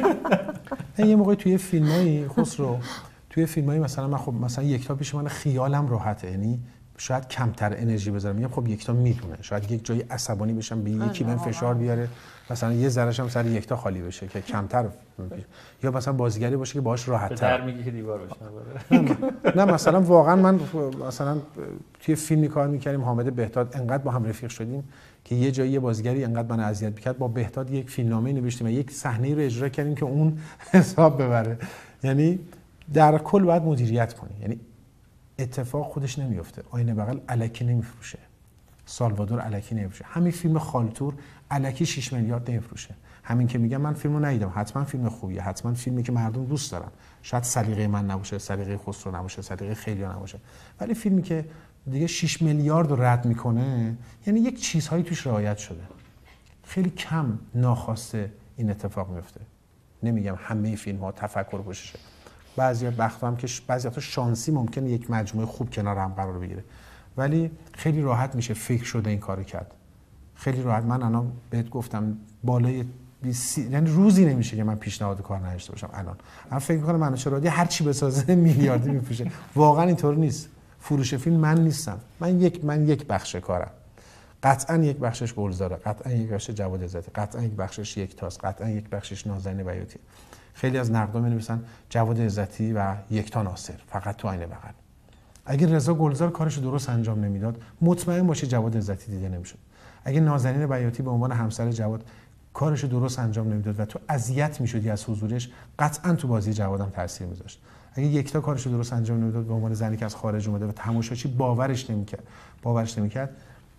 یه موقعی توی فیلمایی خسرو، توی فیلمایی مثلا من خب مثلا یکتا پیش من خیالم راحته، یعنی شاید کمتر انرژی بذارم، میگم خب یکتا میتونه، شاید یک جایی عصبانی بشم به یکی من فشار بیاره مثلا یه ذره‌ش هم سر یکتا خالی بشه که کمتر یا مثلا بازیگری باشه که باهاش راحت‌تر میگی که دیوار بشه. نه مثلا واقعا من مثلا توی فیلمی کار می‌کردیم حامد بهداد، انقدر با هم رفیق شدیم که یه جایی یه بازیگری انقدر من اذیت می‌کرد، با بهداد یک فیلمنامه نوشتیم و یک صحنه‌ای رو اجرا کردیم که اون حساب ببره. یعنی در کل باید مدیریت کنی، یعنی اتفاق خودش نمیفته. آینه بغل الکی نمیفروشه، سالوادور الکی نمیفروشه، همین فیلم خالتور الکی 6 میلیارد نمیفروشه. همین که میگم من فیلمو ندیدم، حتما فیلم خوبیه، حتما فیلمی که مردم دوست دارن، شاید سلیقه من نباشه، سلیقه خسرو نباشه، سلیقه خیلیا نباشه، ولی فیلمی که دیگه 6 میلیارد رو رد میکنه یعنی یک چیزهایی توش رعایت شده. خیلی کم ناخواسته این اتفاق میفته. نمیگم همه فیلم‌ها تفکر پشتشه، بعضیا بخت هم که بعضی‌ها شانسی ممکنه یک مجموعه خوب کنار هم قرار بگیره، ولی خیلی راحت میشه فکر شده این کارو کرد. خیلی راحت. من الان بهت گفتم بالای یعنی روزی نمیشه که من پیشنهاد کار نداشته باشم. الان فکر می‌کنم منوچهر رادی هر چی بسازه میلیاردی میفروشه. واقعا اینطور نیست. فروش فیلم من نیستم. من یک بخش کارم. قطعا یک بخشش گلزاره، قطعا یک بخشش جواد عزتی، قطعا یک بخشش یکتاست، قطعا یک بخشش نازنین بیاتی. خیلی از نقدا می‌نویسن جواد عزتی و یکتا ناصر فقط تو آینه بغل. اگه رضا گلزار کارش درست انجام نمیداد مطمئن باشه جواد عزتی دیده نمیشد. اگه نازنین بیاتی به عنوان همسر جواد کارش درست انجام نمیداد و تو اذیت میشدی از حضورش، قطعا تو بازی جوادم تاثیر میذاشت. اگه یکتا کارش درست انجام نمیداد به عنوان زنی که از خارج اومده و تماشاچی باورش نمیکرد،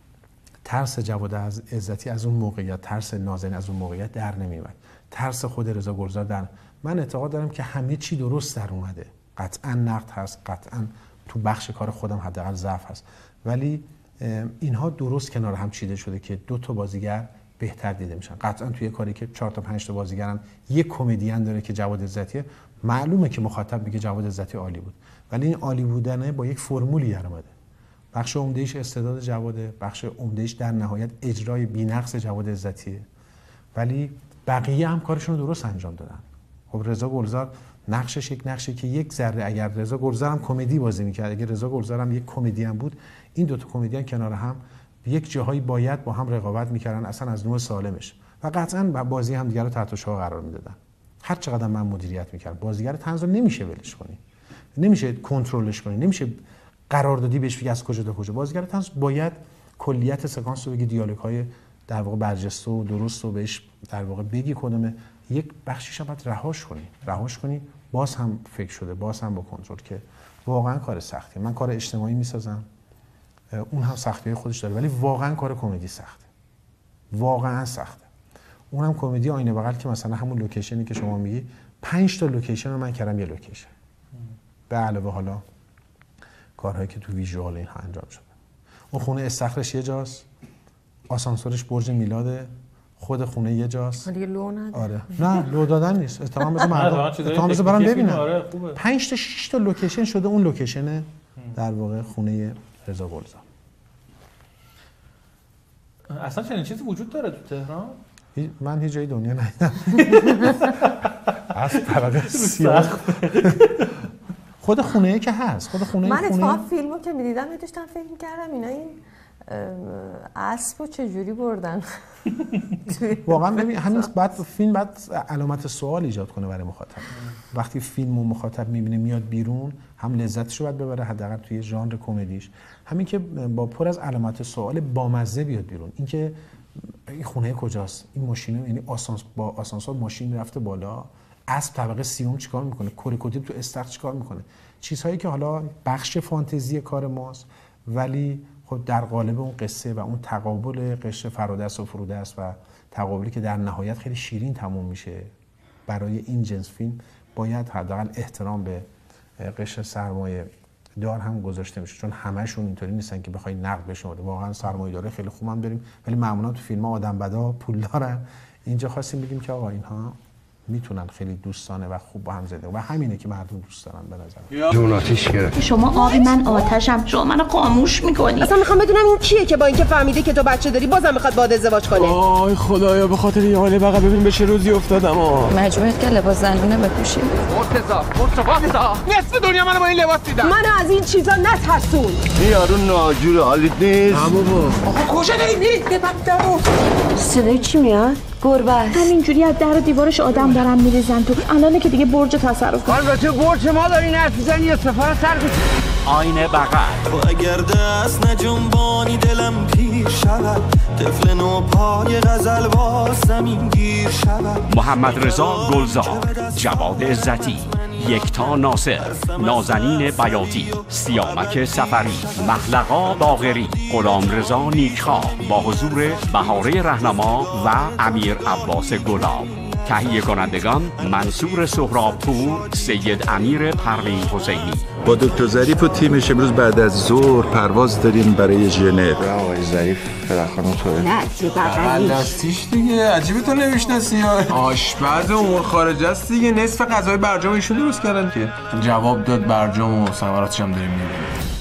ترس جواد عزتی از اون موقعیت، ترس نازنین از اون موقعیت در نمیومد، ترس خود رضا گلزار در. من اعتقاد دارم که همه چی درست در اومده. قطعا نقد هست، قطعا تو بخش کار خودم حداقل ضعف هست، ولی اینها درست کنار هم چیده شده که دو تا بازیگر بهتر دیده میشن. قطعا توی کاری که 4 تا 5 تا بازیگرن یک کمدین داره که جواد عزتیه، معلومه که مخاطب میگه جواد عزتی عالی بود، ولی این عالی بودنه با یک فرمولی در اومده. بخش عمده‌ایش استعداد جواده، بخش عمده‌ایش در نهایت اجرای بی‌نقص جواد عزتیه، ولی بقیه هم کارشون رو درست انجام دادن. خب رضا گلزار نقشش یک نقشی که یک ذره اگر رضا گلزار هم کمدی بازی می‌کرد، اگر رضا گلزار هم یک کمدین بود، این دو تا کمدین کنار هم یک جاهایی باید با هم رقابت می‌کردن اصلا از نوع سالمش و قطعاً بازی هم دیگه رو تحت شعاع قرار می‌دادن. هر چقدر من مدیریت می‌کردم بازیگر طنز رو نمیشه ولش کنی، نمیشه کنترلش کنی، نمیشه قراردادی بهش بگی از کجا تا کجا. بازیگر طنز باید کلیت سکانس رو بگی، دیالوگ‌های در واقع برجسته و درست رو بهش در واقع بگی، کدومه یک بخشیش هم باید رهاش کنی باز هم فکر شده، باز هم با کنترل، که واقعا کار سختیه. من کار اجتماعی میسازم، اون هم سختی‌های خودش داره، ولی واقعا کار کمدی سخته، واقعا سخته. اونم کمدی آینه بغل که مثلا همون لوکیشنی که شما میگی 5 تا لوکیشن رو من کردم یه لوکیشن، به علاوه حالا کارهایی که تو ویژوال اینها انجام شده. اون خونه استخرش یه جاست، آسانسورش برج میلاده، خود خونه یه جاست. دیگه لو نداره. آره نه لو دادن نیست، اتفاقا بذار مردم برام ببینن. 5 تا 6 تا لوکیشن شده، اون لوکیشن در واقع خونه رضا گلزار. اصلا چنین چیزی وجود داره تو تهران؟ من هیچ جای دنیا ندیدم. از طبقه سیاه خود خونه که هست، خود خونه من اتفاقا فیلمو که می‌دیدم داشتم فکر می‌کردم اینا این اسبو چجوری بردن. واقعا ببین همین بعد فیلم بعد علامت سوال ایجاد کنه برای مخاطب. وقتی فیلمو مخاطب می‌بینه میاد بیرون، هم لذتشو باید ببره حداقل توی ژانر کمدیش، همین که با پر از علامت سوال بامزه بیاد بیرون. اینکه این خونه کجاست، این ماشین، یعنی با آسانسور ماشین رفته بالا، اسب طبقه سیوم چیکار میکنه، کوریکوتیپ تو استخر چیکار میکنه، چیزهایی که حالا بخش فانتزی کار ماست ولی خب در قالب اون قصه و اون تقابل قشر فرادست و فرودست و تقابلی که در نهایت خیلی شیرین تموم میشه. برای این جنس فیلم باید حداقل احترام به قشر سرمایه دار هم گذاشته میشه، چون همه‌شون اینطوری نیستن که بخوای نقد بشه. واقعا سرمایه داره خیلی خوب هم داریم، ولی معمولا تو فیلم‌ها آدم بدا پول دارن. اینجا خواستیم بگیم که آقا اینها میتونن خیلی دوستانه و خوب با هم زندگی و همینه که مردم دوست دارن به نظر. جون آتیش گرفت. شما آبی من آتشم، شما منو خاموش میکنی. اصلا میخوام بدونم این کیه که با اینکه فهمیده که تو بچه داری بازم میخواد باهات ازدواج کنه. آی خدایا به خاطر یه حال بغل ببین به چه روزی افتادم. مجبورت که لباس زنونه بپوشی. مرتضی نصف دنیا منو با این لباس دیدم. منو از این چیزا نترسون. این یارو ناجور حالیت نیست. آقا کجا داری میری؟ ببندم. صدای چی میاد؟ گربه همینجوری از در و دیوارش آدم دارن میریزن تو. الانه که دیگه برج تصرف کن. البته برج ما داری حرف میزنی یا سفر سر آینه بغل. و اگر دست نجنبانی دلم پیر شود، طفل نو پای غزل با زمین گیر شود. محمد رضا گلزار، جواد عزتی، یکتا ناصر، نازنین بیاتی، سیامک سفری، محلقا باقری، غلامرضا نیکخواه با حضور بهاره رهنما و امیر عباس گلاب. تهیه کنندگان منصور سهرابپور، سید امیر پروین حسینی. با دکتر ظریف و تیمش امروز بعد از ظهر پرواز داریم برای ژنو. آقای ظریف پدرخانم توه. نه چه بغلیش دستیش دیگه عجیبه تو نمیشناسی یا آشپز امور خارجه است دیگه. نصف غذای برجام ایشون درست کردن که جواب داد برجام و ثمراتش هم داریم میبینیم.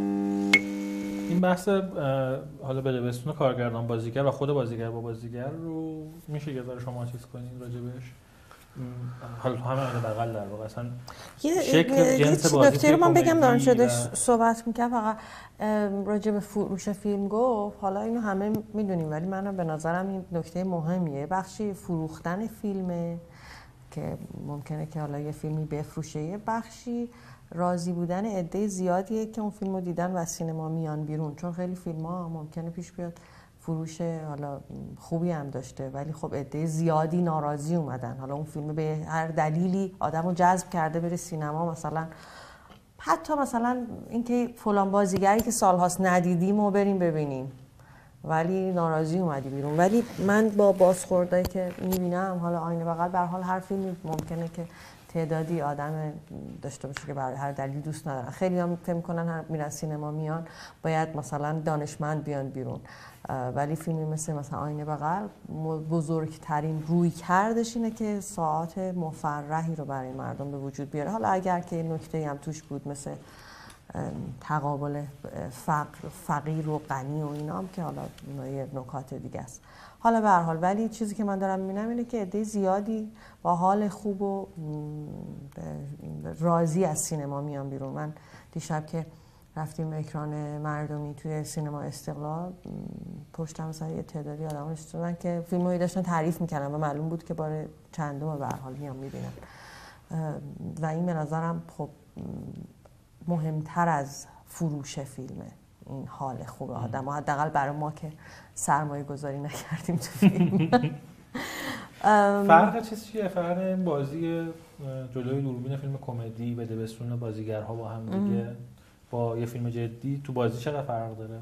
این بحث حالا بدبستون کارگردان بازیگر و خود بازیگر با بازیگر رو میشه یه ذره شما چیز کنین راجبش؟ حالا تو همه آینه بغل در واقع اصلا شکل جنس بازی نکته رو من بگم دانشجوش صحبت میکنم فقط راجب فروش فیلم گفت. حالا اینو همه میدونیم ولی من به نظرم این نکته مهمیه. بخشی فروختن فیلمه که ممکنه که حالا یه فیلمی بفروشه، یه بخشی راضی بودن عده زیادیه که اون فیلمو دیدن و سینما میان بیرون، چون خیلی فیلم‌ها ممکنه پیش بیاد فروش حالا خوبی هم داشته ولی خب عده زیادی ناراضی اومدن. حالا اون فیلم به هر دلیلی آدمو جذب کرده بره سینما، مثلا حتی مثلا اینکه فلان بازیگری که سالهاست ندیدیم و بریم ببینیم ولی ناراضی اومدی بیرون. ولی من با بازخوردایی که میبینم حالا آینه بغل به هر حال هر فیلمی ممکنه که تعدادی آدم داشته باشه که برای هر دلیلی دوست ندارن. خیلی هم فکر می‌کنن هر میرن سینما میان باید مثلا دانشمند بیان بیرون، ولی فیلمی مثلا آینه بغل بزرگترین روی کردش اینه که ساعات مفرحی رو برای مردم به وجود بیاره. حالا اگر که نکته هم توش بود مثل تقابل فقیر و غنی و اینا هم که حالا یه نکات دیگه است. حالا به هر حال ولی چیزی که من دارم میبینم اینه که عده زیادی با حال خوب و راضی از سینما میان بیرون. من دیشب که رفتیم اکران مردمی توی سینما استقلال، پشتم مثلا یه تعدادی آدم نشستن که فیلمایی داشتن تعریف میکردن و معلوم بود که بار چندم به هر حال میان میبینن و این به نظرم خب مهمتر از فروش فیلمه. این حال خوب آدم و حداقل برای ما که سرمایه گذاری نکردیم تو فیلم. فرق چیه؟ فرق این بازی جلوی دوربین فیلم کمدی بدبستون بازیگرها با هم دیگه با یه فیلم جدی تو بازی چقدر فرق داره؟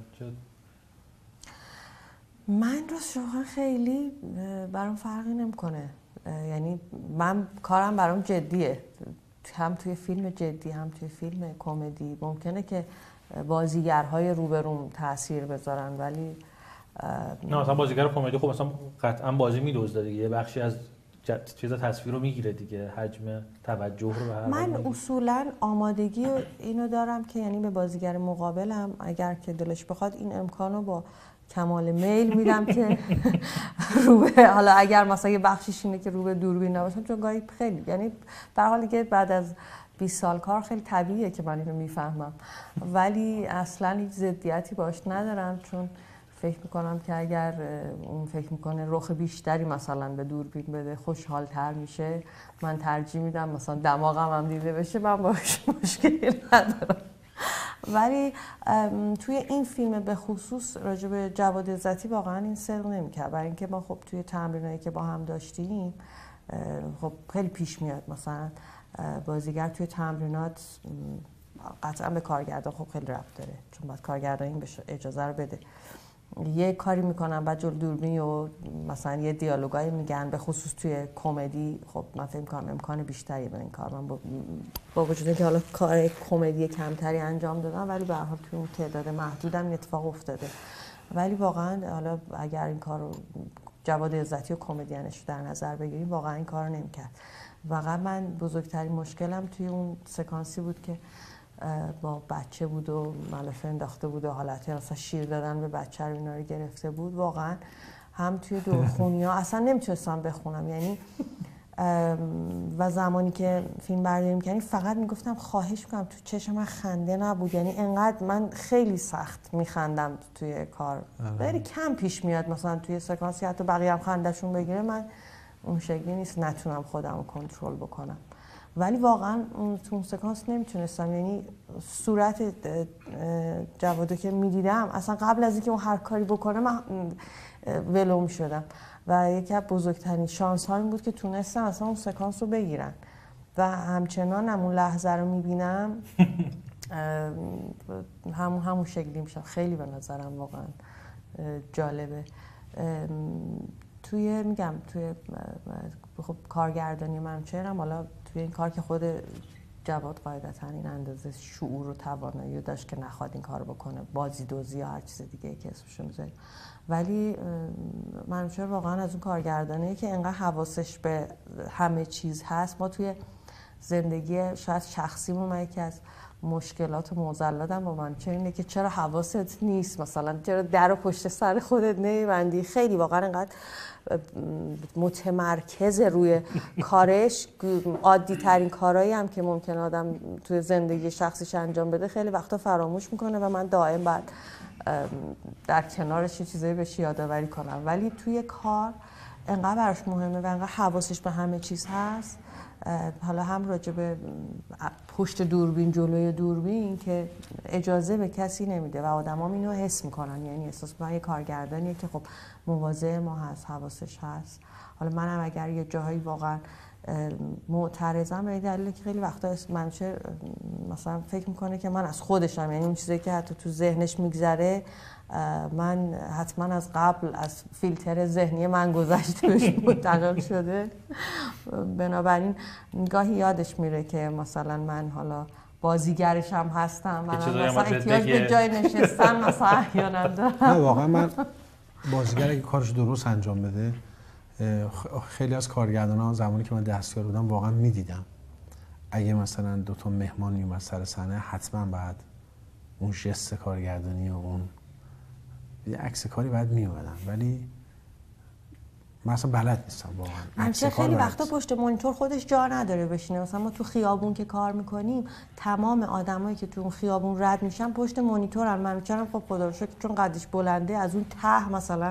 من راست واقعا خیلی برام فرقی نمیکنه. یعنی من کارم برام جدیه، هم توی فیلم جدی هم توی فیلم کمدی. ممکنه که بازیگرهای روبروم تاثیر بذارن ولی نه مثلا بازیگر کمدی خب مثلا قطعا بازی میدوزه دیگه، یه بخشی از چیزا تصویر رو میگیره دیگه، حجم توجه رو. من اصولا آمادگی اینو دارم که یعنی به بازیگر مقابلم اگر که دلش بخواد این امکانو با کمال میل میدم که حالا اگر مثلا یه بخشیش اینه که رو به دوربین نباشم، چون گاهی خیلی یعنی در حالی که بعد از 20 سال کار خیلی طبیعیه که من اینو میفهمم، ولی اصلا هیچ ضدیتی باش ندارم، چون فکر میکنم که اگر اون فکر میکنه رخ بیشتری مثلا به دوربین بده خوشحال‌تر میشه، من ترجیح میدم مثلا دماغم هم دیده بشه، من باش مشکلی ندارم. ولی توی این فیلم به خصوص راجع به جواد عزتی واقعا این صدق نمی‌کرد، برای اینکه ما خب توی تمرینایی که با هم داشتیم خب خیلی پیش میاد مثلا بازیگر توی تمرینات قطعا به کارگردان خب خیلی ربط داره، چون باید کارگردان این اجازه رو بده. یه کاری میکنن بعد جلو دوربین و مثلا یه دیالوگایی میگن، به خصوص توی کمدی خب من فکر می‌کنم امکان بیشتری به این کار، من با وجود اینکه حالا کار کمدی کمتری انجام دادم ولی به هر حال توی اون تعداد محدودم این اتفاق افتاده. ولی واقعا حالا اگر این کارو جواد عزتی و کمدینش رو در نظر بگیریم واقعا این کارو نمی‌کرد. واقعا من بزرگترین مشکلم توی اون سکانسی بود که با بچه بود و ملافه انداخته بود و حالتی مثلا شیر دادن به بچه رو اینا رو گرفته بود. واقعا هم توی دورخونی ها اصلا نمیتونستم بخونم، یعنی و زمانی که فیلم برداری می‌کردیم فقط میگفتم خواهش میکنم تو چشم من خنده نبود، یعنی انقدر من خیلی سخت میخندم توی کار، خیلی کم پیش میاد مثلا توی سکانسی حتی بقیه هم خندهشون بگیره من اون شکلی نیست نتونم خودم رو کنترل بکنم. ولی واقعا تو اون سکانس نمیتونستم، یعنی صورت جوادو که میدیدم اصلا قبل از اینکه اون هر کاری بکنه من ولو میشدم و یکی از بزرگترین شانس ها این بود که تونستم اصلا اون سکانس رو بگیرن و همچنان اون لحظه رو میبینم همون شکلی میشم. خیلی به نظرم واقعا جالبه. توی خب کارگردانی منچرم، حالا توی این کار که خود جواد قاعدتا این اندازه شعور و توانایی داشت که نخواد این کار بکنه، بازی دوزی یا هر چیز دیگه که اسمشو میذاریم، ولی منچر واقعا از اون کارگردانیه که انقدر حواسش به همه چیز هست. ما توی زندگی شاید شخصیمون من یکی از مشکلات و معضلاتم با منچر اینه که چرا حواست نیست، مثلا چرا در و پشت سر خودت نمیبندی، خیلی واقعا انقدر متمرکز روی کارش، عادی ترین کارهایی هم که ممکن آدم توی زندگی شخصیش انجام بده خیلی وقتا فراموش میکنه و من دائم بعد در کنارش یه چیزایی بهش یادآوری کنم، ولی توی کار انقدر براش مهمه و انقدر حواسش به همه چیز هست، حالا هم راجع به پشت دوربین جلوی دوربین که اجازه به کسی نمیده و آدمام اینو حس میکنن، یعنی احساس میکنن یه کارگردانیه که خب مواظب ما هست، حواسش هست. حالا منم اگر یه جاهایی واقعا معترضم به دلیل که خیلی وقتا منچر مثلا فکر میکنه که من از خودشم، یعنی اون چیزی که حتی تو ذهنش میگذره من حتما از قبل از فیلتر ذهنی من گذشته بهش منتقل شده، بنابراین گاهی یادش میره که مثلا من حالا بازیگرش هم هستم، من مثلا احتیاج به جای نشستن مثلا احیانا دارم. نه واقعا من بازیگر اگه کارش درست انجام بده، خیلی از کارگردان‌ها زمانی که من دستیار بودم واقعا میدیدم اگه مثلا 2 مهمان میومد سر صحنه حتما بعد اون ژست کارگردانی و اون یه عکس کاری بعد میومدن، ولی من اصلا بلد نیستم واقعا. منچه خیلی وقتا پشت مانیتور خودش جا نداره بشینه، مثلا ما تو خیابون که کار میکنیم تمام آدمایی که تو اون خیابون رد میشن پشت مانیتورن، منچرم خب خدا رو شکر چون قدش بلنده از اون ته مثلا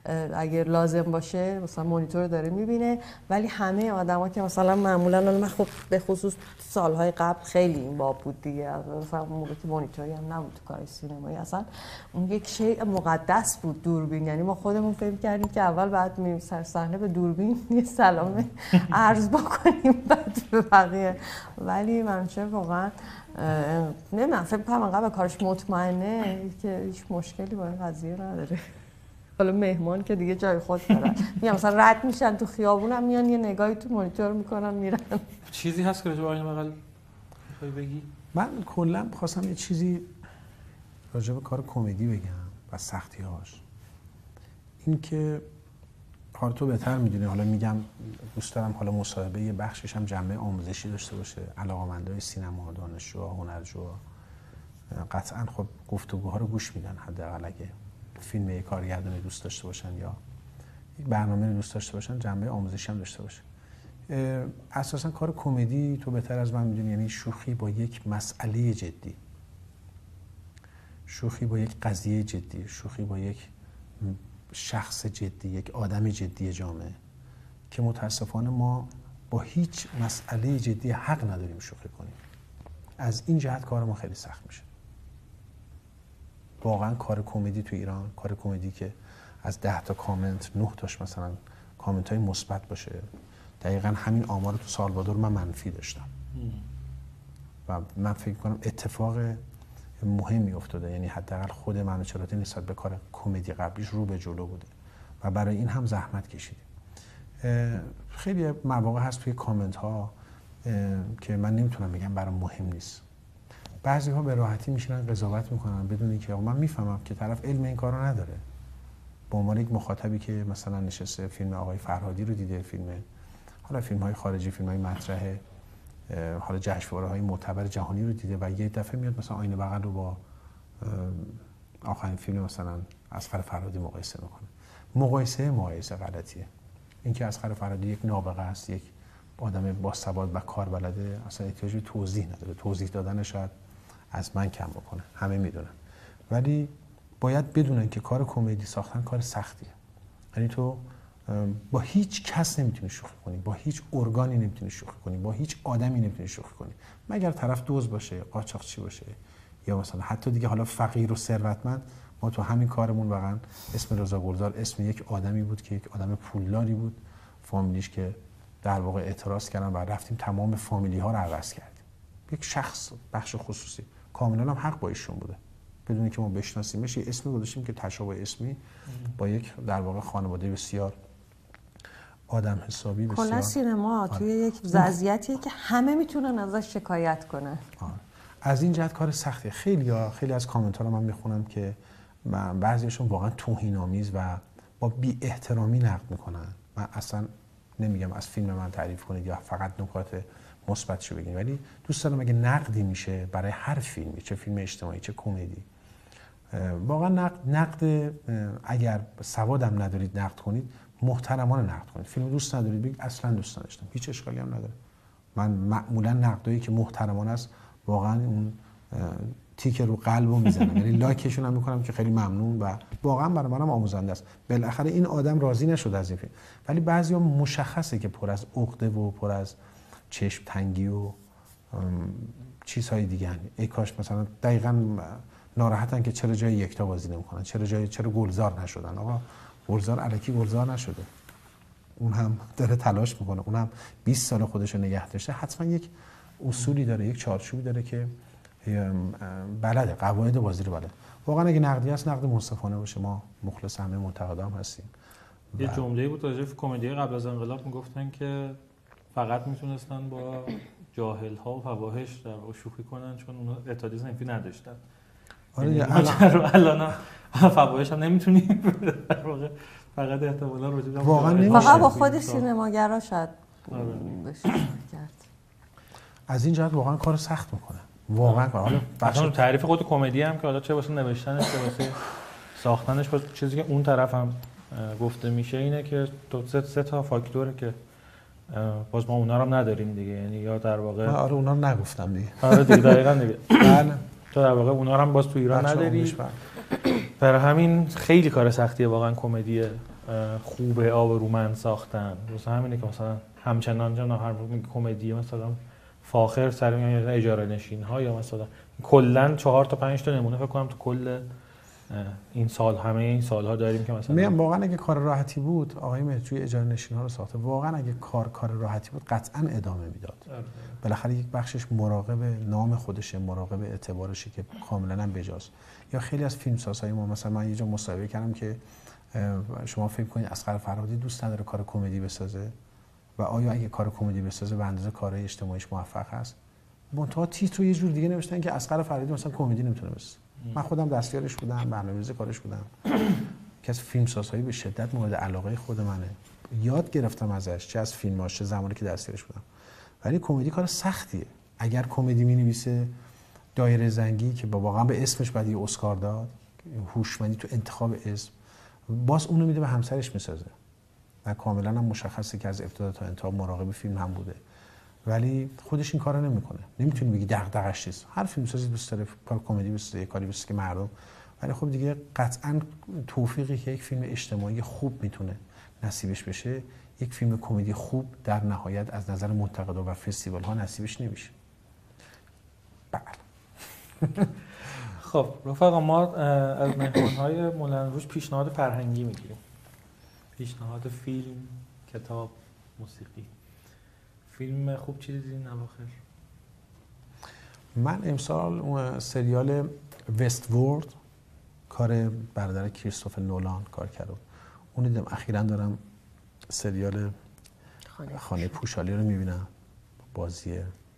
اگر لازم باشه مثلا مانیتور داره میبینه. ولی همه آدما که مثلا معمولا من خب به خصوص سالهای قبل خیلی این باب بود دیگه، مثلا موقعی که مانیتوری هم نبود تو کار سینمایی، اصلا اون یک شیء مقدس بود دوربین. یعنی ما خودمون فکر کردیم که اول بعد میریم سر صحنه به دوربین یه سلام عرض بکنیم بعد به بقیه. ولی منشه واقعا نمیدونم، فکر کنم انقدر به کارش مطمئنه که هیچ مشکلی با این قضیه نداره. حالا مهمان که دیگه جای خود دارن، میگم مثلا رد میشن تو خیابونم میان یه نگاهی تو مانیتور میکنن میرن. چیزی هست که راجع به آینه بغل میخوای بگی؟ من کلا خواستم یه چیزی راجع به کار کمدی بگم و سختی‌هاش. این که حالا تو بهتر میدونی، حالا میگم دوست دارم حالا مصاحبه یه بخشش هم جنبه آموزشی داشته باشه، علاقه‌مندای سینما، دانشجوها، هنرجوها قطعاً خب گفتگوها رو گوش میدن، حداقل اگه فیلم یک کارگردانی دوست داشته باشن یا برنامه رو دوست داشته باشن جنبه آموزشی هم داشته باشه. اساساً کار کمدی تو بهتر از من میدونی یعنی شوخی با یک مسئله جدی، شوخی با یک قضیه جدی، شوخی با یک شخص جدی، یک آدم جدی جامعه که متاسفانه ما با هیچ مسئله جدی حق نداریم شوخی کنیم. از این جهت کار ما خیلی سخت میشه. واقعا کار کمدی تو ایران، کار کمدی که از 10 تا کامنت 9 تاش مثلا کامنت های مثبت باشه، دقیقاً همین آمار تو سالوادور من منفی داشتم و من فکر کنم اتفاق مهمی افتاده. یعنی حداقل خود منوچهراتی نسبت به کار کمدی قبلیش رو به جلو بوده و برای این هم زحمت کشیدیم. خیلی مواقع هست توی کامنت ها که من نمیتونم بگم برام مهم نیست. بعضی ها به راحتی میشینن قضاوت میکنن بدون اینکه من میفهمم که طرف علم این کارو نداره. به عنوان یک مخاطبی که مثلا نشسته فیلم آقای فرهادی رو دیده، حالا فیلم های خارجی، فیلم های مطرح حالا جشنواره‌های معتبر جهانی رو دیده و یه دفعه میاد مثلا آینه بغل رو با آخرین فیلم مثلا اصغر فرهادی مقایسه میکنه. مقایسه غلطیه. اینکه اصغر فرهادی یک نابغه است، یک آدم باسواد و کاربلده، اصلا احتیاج به توضیح نداره. توضیح دادن شاید از من کم بکنه، همه میدونن. ولی باید بدونن که کار کمدی ساختن کار سختیه. یعنی تو با هیچ کس نمیتونی شوخی کنی، با هیچ ارگانی نمیتونی شوخی کنی، با هیچ آدمی نمیتونی شوخی کنی، مگر طرف دزد باشه، قاچاقچی باشه، یا مثلا حتی دیگه حالا فقیر و ثروتمند. ما تو همین کارمون واقعا اسم رضا گلزار اسم یک آدمی بود که یک آدم پولداری بود، فامیلیش که در واقع اعتراض کردن و رفتیم تمام فامیلی ها رو عوض کردیم. یک شخص بخش خصوصی کاملا هم حق با ایشون بوده، بدون اینکه ما بشناسیمش یه اسمی گذاشتیم که تشابه اسمی با یک در واقع خانواده بسیار آدم حسابی بسیار. کلا سینما توی یک وضعیتیه که همه میتونن ازش شکایت کنن. از این جهت کار سختیه. خیلی از کامنت ها رو من میخونم که بعضیشون واقعا توهین‌آمیز و با بی احترامی نقد میکنن. من اصلا نمیگم از فیلم من تعریف کنید یا فقط نکات مثبتشو بگید، ولی دوست دارم اگه نقدی میشه برای هر فیلمی، چه فیلم اجتماعی چه کمدی، واقعا نقد اگر سوادم ندارید نقد کنید، محترمانه نقد کنید. فیلم دوست ندارید بگید اصلا دوست نداشتم، هیچ اشکالی هم نداره. من معمولا نقدایی که محترمانه است واقعا اون تیک رو قلبو میزنم، یعنی لایکشون هم میکنم که خیلی ممنون و واقعا برای منم آموزنده است. بالاخره این آدم راضی نشد از این فیلم. ولی بعضیا مشخصه که پر از عقده و پر از چشم تنگی و چیزهای دیگه هن. ای کاش مثلا دقیقاً ناراحتن که چرا جای یکتا بازی نمیکنن، چرا گلزار نشدن. آقا گلزار الکی گلزار نشده، اون هم داره تلاش میکنه، اون هم 20 سال خودش رو نگه داشته، حتما یک اصولی داره، یک چارچوبی داره که بلده، قواعد بازی رو بلده. واقعا اگه نقدی هست نقد منصفانه باشه، ما مخلص همه منتقدام هستیم. یه جمله‌ای بود راجع به کمدی قبل از انقلاب میگفتن که فقط میتونستن با جاهل ها و فواحش در واقع شوخی کنن چون اونا اعتقادی صنفی نداشتن. آره الان فواحش هم نمیتونیم در واقع فقط احتمالاً راجع به واقعا فقط با خود سینماگرا شاید بشه کرد. از این جهت واقعا کار سخت میکنه. واقعا حالا بخش تعریف خود کمدی هم که حالا چه واسه نوشتنش چه واسه ساختنش، با چیزی که اون طرف هم گفته میشه اینه که تو سه تا فاکتوره که باز ما اونا رو هم نداریم دیگه. یعنی یا در واقع آره اونا رو نگفتم دیگه. آره دیگه دقیقاً دیگه. بله. تو در واقع اونا رو هم باز تو ایران نداری. برای همین خیلی کار سختیه واقعا کمدی خوبه آبرومند ساختن. مثلا همینه که مثلا همچنان جان هر کمدی مثلا فاخر سر میاد اجاره نشین ها، یا مثلا کلا 4 تا 5 تا نمونه فکر کنم تو کل این سال همه این سالها داریم که مثلا میگم واقعا اگه کار راحتی بود آقای مهدوی اجاره نشین ها رو ساخته، واقعا اگه کار راحتی بود قطعا ادامه میداد. بالاخره یک بخشش مراقب نام خودشه، مراقب اعتبارشه که کاملا هم بجاست. یا خیلی از فیلمسازهای ما، مثلا من یه جا مصاحبه کردم که شما فکر کنید اصغر فرهادی دوست نداره کار کمدی بسازه و آیا اگه کار کمدی بسازه به اندازه کارهای اجتماعیش موفق هست؟ منتها تیتر رو یه جور دیگه نوشتن که اصغر فرهادی مثلا کمدی نمیتونه بسازه. من خودم دستیارش بودم، برنامه‌ریز کارش بودم که از فیلمسازهایی به شدت مورد علاقه خود منه، یاد گرفتم ازش، چه از فیلماش چه زمانی که دستیارش بودم. ولی کمدی کار سختیه. اگر کمدی می‌نویسه دایره زنگی که واقعا به اسمش بعد یه اسکار داد، هوشمندی تو انتخاب اسم، باز اونو میده به همسرش میسازه و کاملا هم مشخصه که از ابتدا تا انتها مراقب فیلم هم بوده، ولی خودش این کارو نمیکنه. نمیتونی بگی دغدغش چیست. هر فیلمسازی دوست داره کار کمدی بسازه، یه کاری بسازه که مردم، ولی خب دیگه قطعا توفیقی که یک فیلم اجتماعی خوب میتونه نصیبش بشه، یک فیلم کمدی خوب در نهایت از نظر منتقدا و فستیوال ها نصیبش نمیشه. بله. خب رفقا، ما از مهمان‌های مولانا روش پیشنهاد فرهنگی میگیریم. پیشنهاد فیلم، کتاب، موسیقی. فیلم خوب چی دیدین اواخر؟ من امسال سریال وست وورد کار برادر کریستوفر نولان کار کردم. اون دیدم. اخیراً دارم سریال خانه پوشالی رو میبینم. بازی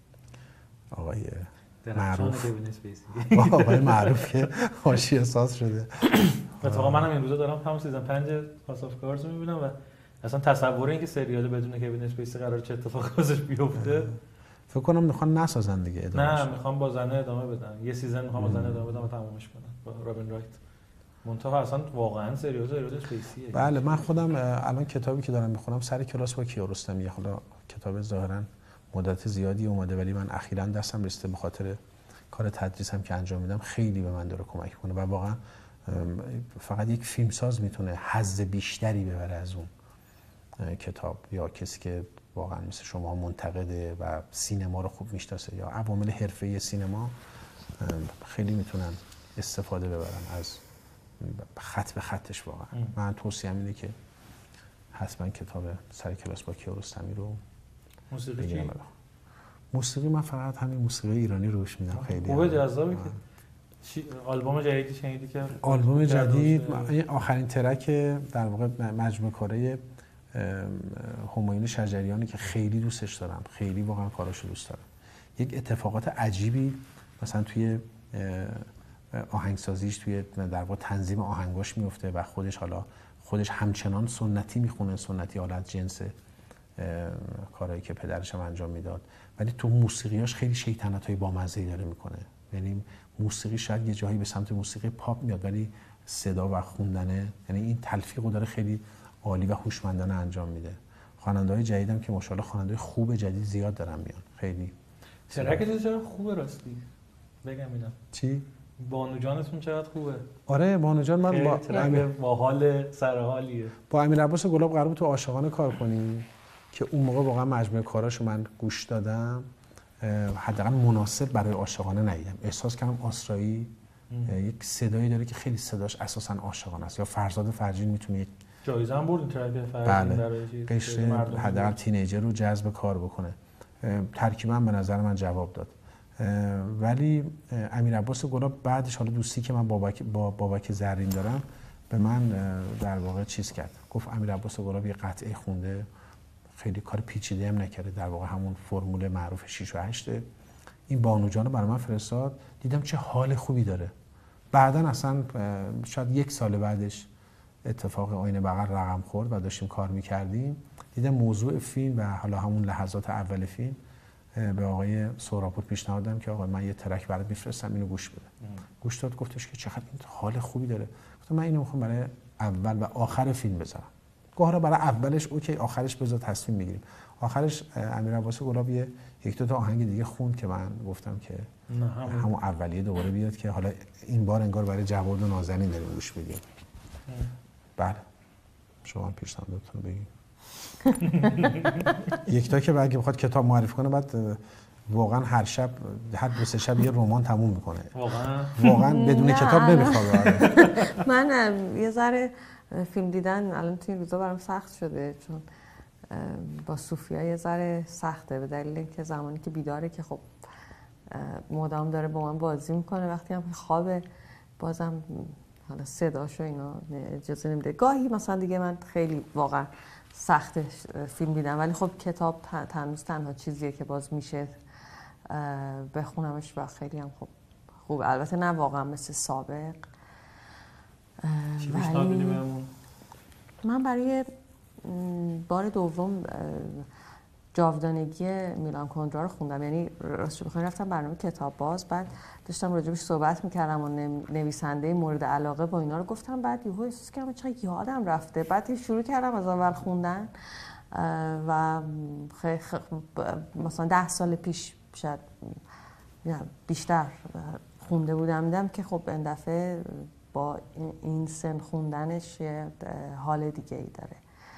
آقای معروف، آقای معروف که حاشیه ساز شده. اتفاقا منم این روزا دارم همون سیزن 5 هاوس آف کارز رو میبینم و اصلا تصور این که سریال بدون کوین اسپیسی قرار چه اتفاقی واسش بیفته فکر کنم میخوان نسازن دیگه، نه میخوام با زنه ادامه بدن. یه سیزن میخوام با زنه ادامه بدم و تمومش کنم با رابین رایت. منتها اصلا واقعا سریال اسپیسیه. بله، من خودم الان کتابی که دارم میخونم سر کلاس با کیارستمی، حالا کتاب ظاهرا مدت زیادی اومده ولی من اخیراً دستم رسیده به خاطر کار تدریسم که انجام میدم، خیلی به من داره کمک کنه و واقعا فقط یک فیلمساز میتونه حظ بیشتری ببره از اون کتاب، یا کسی که واقعا مثل شما منتقده و سینما رو خوب میشناسه یا عوامل حرفه‌ای سینما، خیلی میتونن استفاده ببرن از خط به خطش. واقعا من توصیه‌ام اینه که حتما کتاب سر کلاس با کیارستمی رو موسیقی موسیقی من فقط همین موسیقی ایرانی روش میدم. خیلی خوبه، جذابه. که آلبوم جدیدی شنیدی که آلبوم جدید آخرین ترک در واقع مجموعه کارهای همایون شجریانی که خیلی دوستش دارم، خیلی واقعا کاراشو دوست دارم. یک اتفاقات عجیبی مثلا توی آهنگسازیش، توی در واقع تنظیم آهنگاش میفته و خودش همچنان سنتی میخونه، سنتی حالت جنس کارهایی که پدرش هم انجام میداد، ولی تو موسیقیاش خیلی شیطنت‌های بامزه‌ای داره میکنه. یعنی موسیقی شاید یه جایی به سمت موسیقی پاپ میاد ولی صدا و خوندنه، یعنی این تلفیقو داره خیلی عالی و هوشمندانه انجام میده. خواننده‌های جدیدم که ماشاءالله خواننده خوب جدید زیاد دارن میان. خیلی ترک چقدر خوبه راستی. بگم اینا. چی؟ بانو جانتون چقدر خوبه. آره بانو جان، من با حال سرحالیه. با امیر عباس گلاب قرار بود تو عاشقانه کار کنیم که اون موقع واقعا مجموعه کاراشو من گوش دادم، حداقل مناسب برای عاشقانه ندیدم. احساس کردم آسرایی یک صدایی داره که خیلی صداش اساسا عاشقانه است. یا فرزاد فرجین میتونه یک جایزه هم برد این ترک فرجین برای قشر حداقل تینیجر رو جذب کار بکنه. ترکیبا به نظر من جواب داد. ولی امیر عباس گلاب بعدش، حالا دوستی که من با بابک زرین دارم، به من در واقع چیز کرد، گفت امیر عباس گلاب یه قطعه خونده، خیلی کار پیچیده هم نکرده، در واقع همون فرمول معروف 6 و 8. این بانو جان رو برای من فرستاد، دیدم چه حال خوبی داره. بعدن اصلا شاید 1 سال بعدش اتفاق آینه بغل رقم خورد و داشتیم کار میکردیم، دیدم موضوع فیلم و حالا همون لحظات اول فیلم به آقای سهراپور پیشنهاد دادم که آقا من یه ترک برات میفرستم، اینو گوش بده. گوش داد، گفتش که چقدر این حال خوبی داره. گفتم من اینو میخوام برای اول و آخر فیلم بذارم. گاهی برای اولش اوکی، آخرش بذار تصمیم میگیریم. آخرش امیر عباس گلاب یک دو تا آهنگ دیگه خوند که من گفتم که همون اولیه دوباره بیاد که حالا این بار انگار برای جواد و نازنین داریم گوش بدیم. بله. شما پیشنهادتون رو بگید. یکتا که اگه بخواد کتاب معرفی کنه بعد واقعا هر شب هر 2-3 شب یه رمان تموم میکنه. واقعا بدون کتاب نمیخوابه. من یه ذره فیلم دیدن الان تو این روزا برام سخت شده، چون با صوفیا یه ذره سخته به دلیل اینکه زمانی که بیداره که خب مدام داره با من بازی میکنه، وقتی هم خوابه بازم حالا صداشو اینا اجازه نمیده. گاهی مثلا دیگه من خیلی واقعا سخت فیلم دیدم، ولی خب کتاب تنها چیزیه که باز میشه بخونمش و خیلی هم خوب. البته نه واقعا مثل سابق. ولی من برای بار دوم جاودانگی میلان کندرا رو خوندم، یعنی راستش بخوام رفتم برنامه کتاب باز، بعد داشتم راجبش صحبت میکردم و نویسنده مورد علاقه با اینا رو گفتم، بعد یهو احساس کردم چقدر یادم رفته، بعد شروع کردم از اول خوندن و مثلا 10 سال پیش شاید بیشتر خونده بودم، دیدم که خب این دفعه با این سن خوندنش یه حال دیگه ای داره.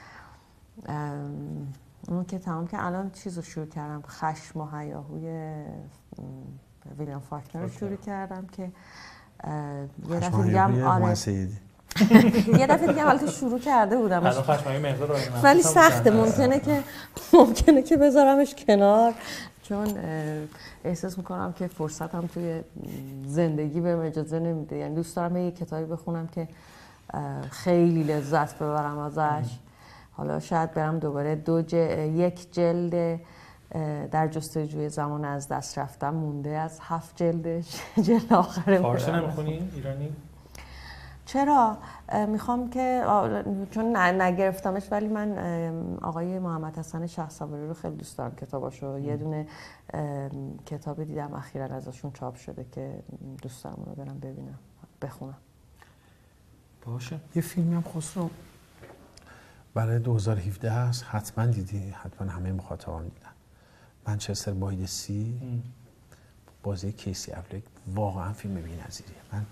اون که تمام که الان چیز رو شروع کردم، خشم و هیاهوی ویلیام فاکنر رو شروع کردم که یه دفعه دیگه هم یه دفعه دیگه هم شروع کرده بودم ولی سخته، ممکنه که بذارمش کنار، چون احساس میکنم که فرصتم توی زندگی بهم اجازه نمیده. یعنی دوست دارم یه کتابی بخونم که خیلی لذت ببرم ازش. حالا شاید برم دوباره یک جلد در جستجوی زمان از دست رفتم مونده از 7 جلد آخره. فارسی نمیخونی؟ ایرانی؟ چرا؟ میخوام که چون نگرفتمش، ولی من آقای محمد حسن شهسواری رو خیلی دوست دارم کتاباشو. یه دونه کتاب دیدم اخیراً ازشون چاپ شده که دوست دارم اون رو برم ببینم بخونم. باشه. یه فیلمی هم خسرو برای 2017 هست، حتما دیدی، حتما همه مخاطبان دیدن. منچستر بای د سی، بازی کیسی افلک، واقعا فیلم بی‌نظیریه. من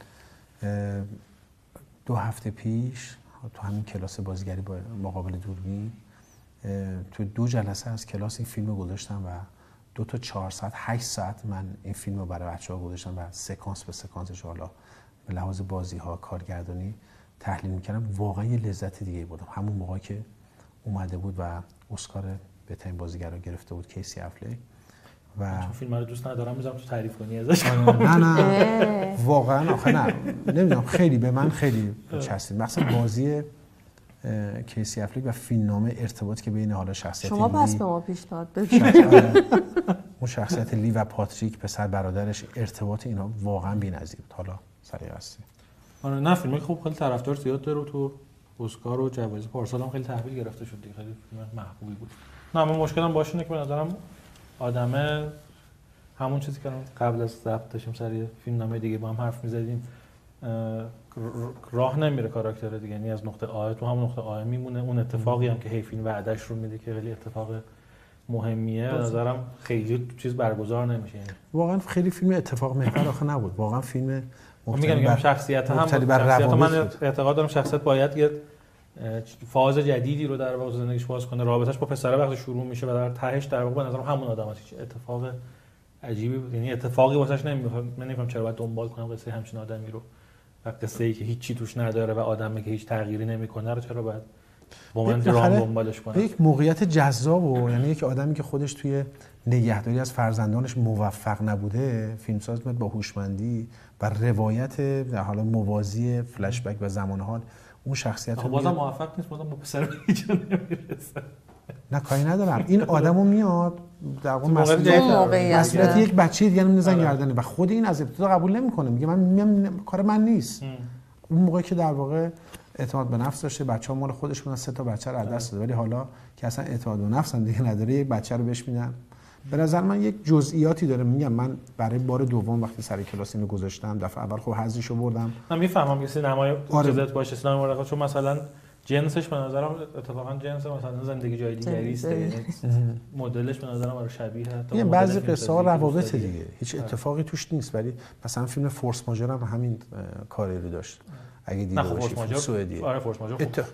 2 هفته پیش تو همین کلاس بازیگری با مقابل دوربین تو 2 جلسه از کلاس این فیلم رو گذاشتم و 2 تا 4 ساعت 8 ساعت من این فیلم رو برای بچه‌ها گذاشتم و سکانس به سکانسش حالا به لحاظ بازی‌ها، کارگردانی تحلیل می‌کردم. واقعا یه لذت دیگه بودم. همون موقعی که اومده بود و اسکار بهترین بازیگر رو گرفته بود کیسی افلک و چون فیلم رو دوست ندارم میذارم تو تعریف کنی ازش. نه واقعا آخه نه نمیدونم، خیلی به من خیلی چسبید، مثلا بازی کیسی افلک و فیلمنامه، ارتباطی که بین حالا شخصیت شما لی، بس به ما پیشنهاد بدید، اون شخصیت لی و پاتریک پسر برادرش، ارتباط اینا واقعا بی‌نظیر بود. حالا سریع هستی. آره نه فیلمی خب خیلی طرفدار زیاد داره، تو اسکار و جوایز پارسال هم خیلی تحویل گرفته شد دیگه، خیلی فیلم محبوبی بود. نه من مشکلم باشه اینه که به نظرم آدمه همون چیزی که قبل از ضبط داشتیم سری فیلمنامه دیگه با هم حرف می‌زدیم، راه نمیره کاراکتر دیگه، یعنی از نقطه آ تو همون نقطه آ میمونه. اون اتفاقی هم که هی فیلم وعدهش رو میده که خیلی اتفاق مهمیه، به نظرم خیلی چیز برگزار نمیشه. یعنی واقعا خیلی فیلم اتفاق محور آخه نبود، واقعا فیلم میگم شخصیت هم من اعتقاد دارم شخصیت باید یه فاز جدیدی رو در واقع زندگیش باز کنه. رابطه‌اش با پسر وقتی شروع میشه و در تهش در واقع به نظرم همون آدم هست، هیچ اتفاق عجیبی یعنی اتفاقی واسش نمیخواد. من نمیفهم چرا باید دنبال کنم قصه همچین آدمی رو و قصه‌ای که هیچی توش نداره و آدمی که هیچ تغییری نمیکنه رو چرا باید با من درام دنبالش کنم. یک موقعیت جذاب و یعنی یک آدمی که خودش توی نگهداری از فرزندانش موفق نبوده، فیلمساز میاد با هوشمندی و روایت در حال موازی فلش بک و زمان حال اون شخصیت رو بازم موفق نیست، بازم با پسر هیچ نمیرسه. نه کاری ندارم، این آدمو میاد در واقع مسئولیت یک بچه دیگه میندازن گردنه و خود این از ابتدا قبول نمیکنه، میگه من کار من نیست. اون موقعی که در واقع اعتماد به نفس داشته، بچه‌ها مال خودش بودن، 3 تا بچه رو از دست داده، ولی حالا که اصلا اعتماد به نفس هم دیگه نداره یک بچه رو بهش میدن. به نظر من یک جزئیاتی داره. میگم من برای بار دوم وقتی سر کلاس اینو گذاشتم، دفعه اول خب حذفشو بردم. من میفهمم که سینمای چیزت باشه، سینمای مراقبت، چون مثلا جنسش به نظرم اتفاقا جنس مثلا زندگی جای دیگری است، مدلش به نظرم برای شبیه حتی یعنی بعضی قصه ها روابط دیگه هیچ اتفاقی توش نیست، ولی مثلا فیلم فورس ماژور هم همین کاری رو داشت. اگه دیده باشی فیلم سوئدی. آره فورس ماژور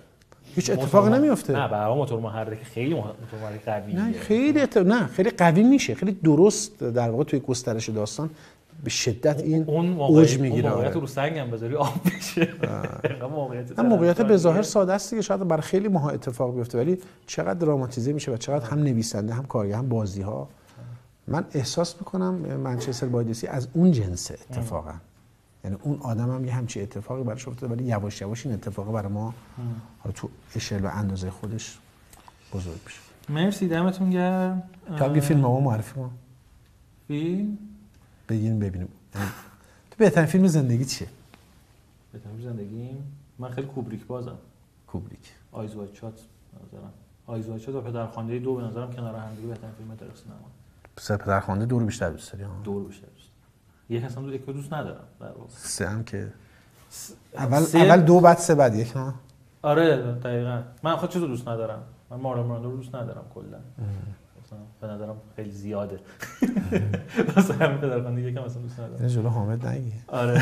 هیچ اتفاقی نمیفته. نه برای موتور محرک خیلی موتور محرک قویه. نه خیلی قوی میشه، خیلی درست در واقع توی گسترش داستان به شدت این اوج میگیره. اون موقعیت رو سنگ هم بذاری آب میشه. موقعیت به ظاهر ساده است دیگه، شاید برای خیلی ماها اتفاق بیفته، ولی چقدر دراماتیزه میشه و چقدر هم نویسنده هم کارگر هم بازی‌ها. من احساس میکنم منچستر بای دی سی از اون جنسه اتفاقا. یعنی اون آدم هم یه همچین اتفاقی براش افتاده، ولی یواش یواش این اتفاق برای ما تو اشل و اندازه خودش بزرگ میشه. مرسی، دمتون گرم. تا یه فیلم ما معرفی کن. فیلم بگین ببینیم. تو بهترین فیلم زندگی چیه؟ بهترین زندگیم من خیلی کوبریک بازم. کوبریک. آیز وایت شات نظرم. آیز وایت شات و پدرخوانده 2 به نظرم کنار هم دیگه بهترین فیلم تاریخ سینما. پدرخوانده 2 رو بیشتر دوست داری ها؟ 2 رو بیشتر دوست دارم. یک اصلا یک رو دوست ندارم در واقع. 3 هم که اول 2 بعد 3 بعد 1 ها. آره دقیقاً. من خود چیزو دوست ندارم. من مارلون براندو رو دوست ندارم کلا. به نظرم خیلی زیاده. واسه همین پدرخوانده یکم اصلا دوست ندارم. اینو جلو حامد نگی. آره.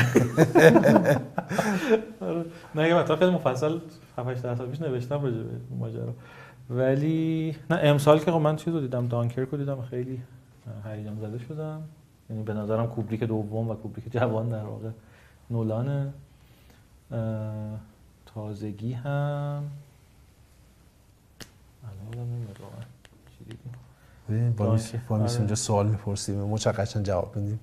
نه مثلا خیلی مفصل 7-8 سال پیش نوشتم راجع به ماجرا. ولی نه امسال که من چیزو دیدم، دانکرک رو دیدم، خیلی هیجان زده شدم. یعنی به نظرم کوبریک دوم و کوبریک جوان در واقع نولانه. تازگی هم الان نمیاد واقعا چی دیدیم. با میس اونجا سوال میپرسیم ما چقدر قشنگ جواب بدیم.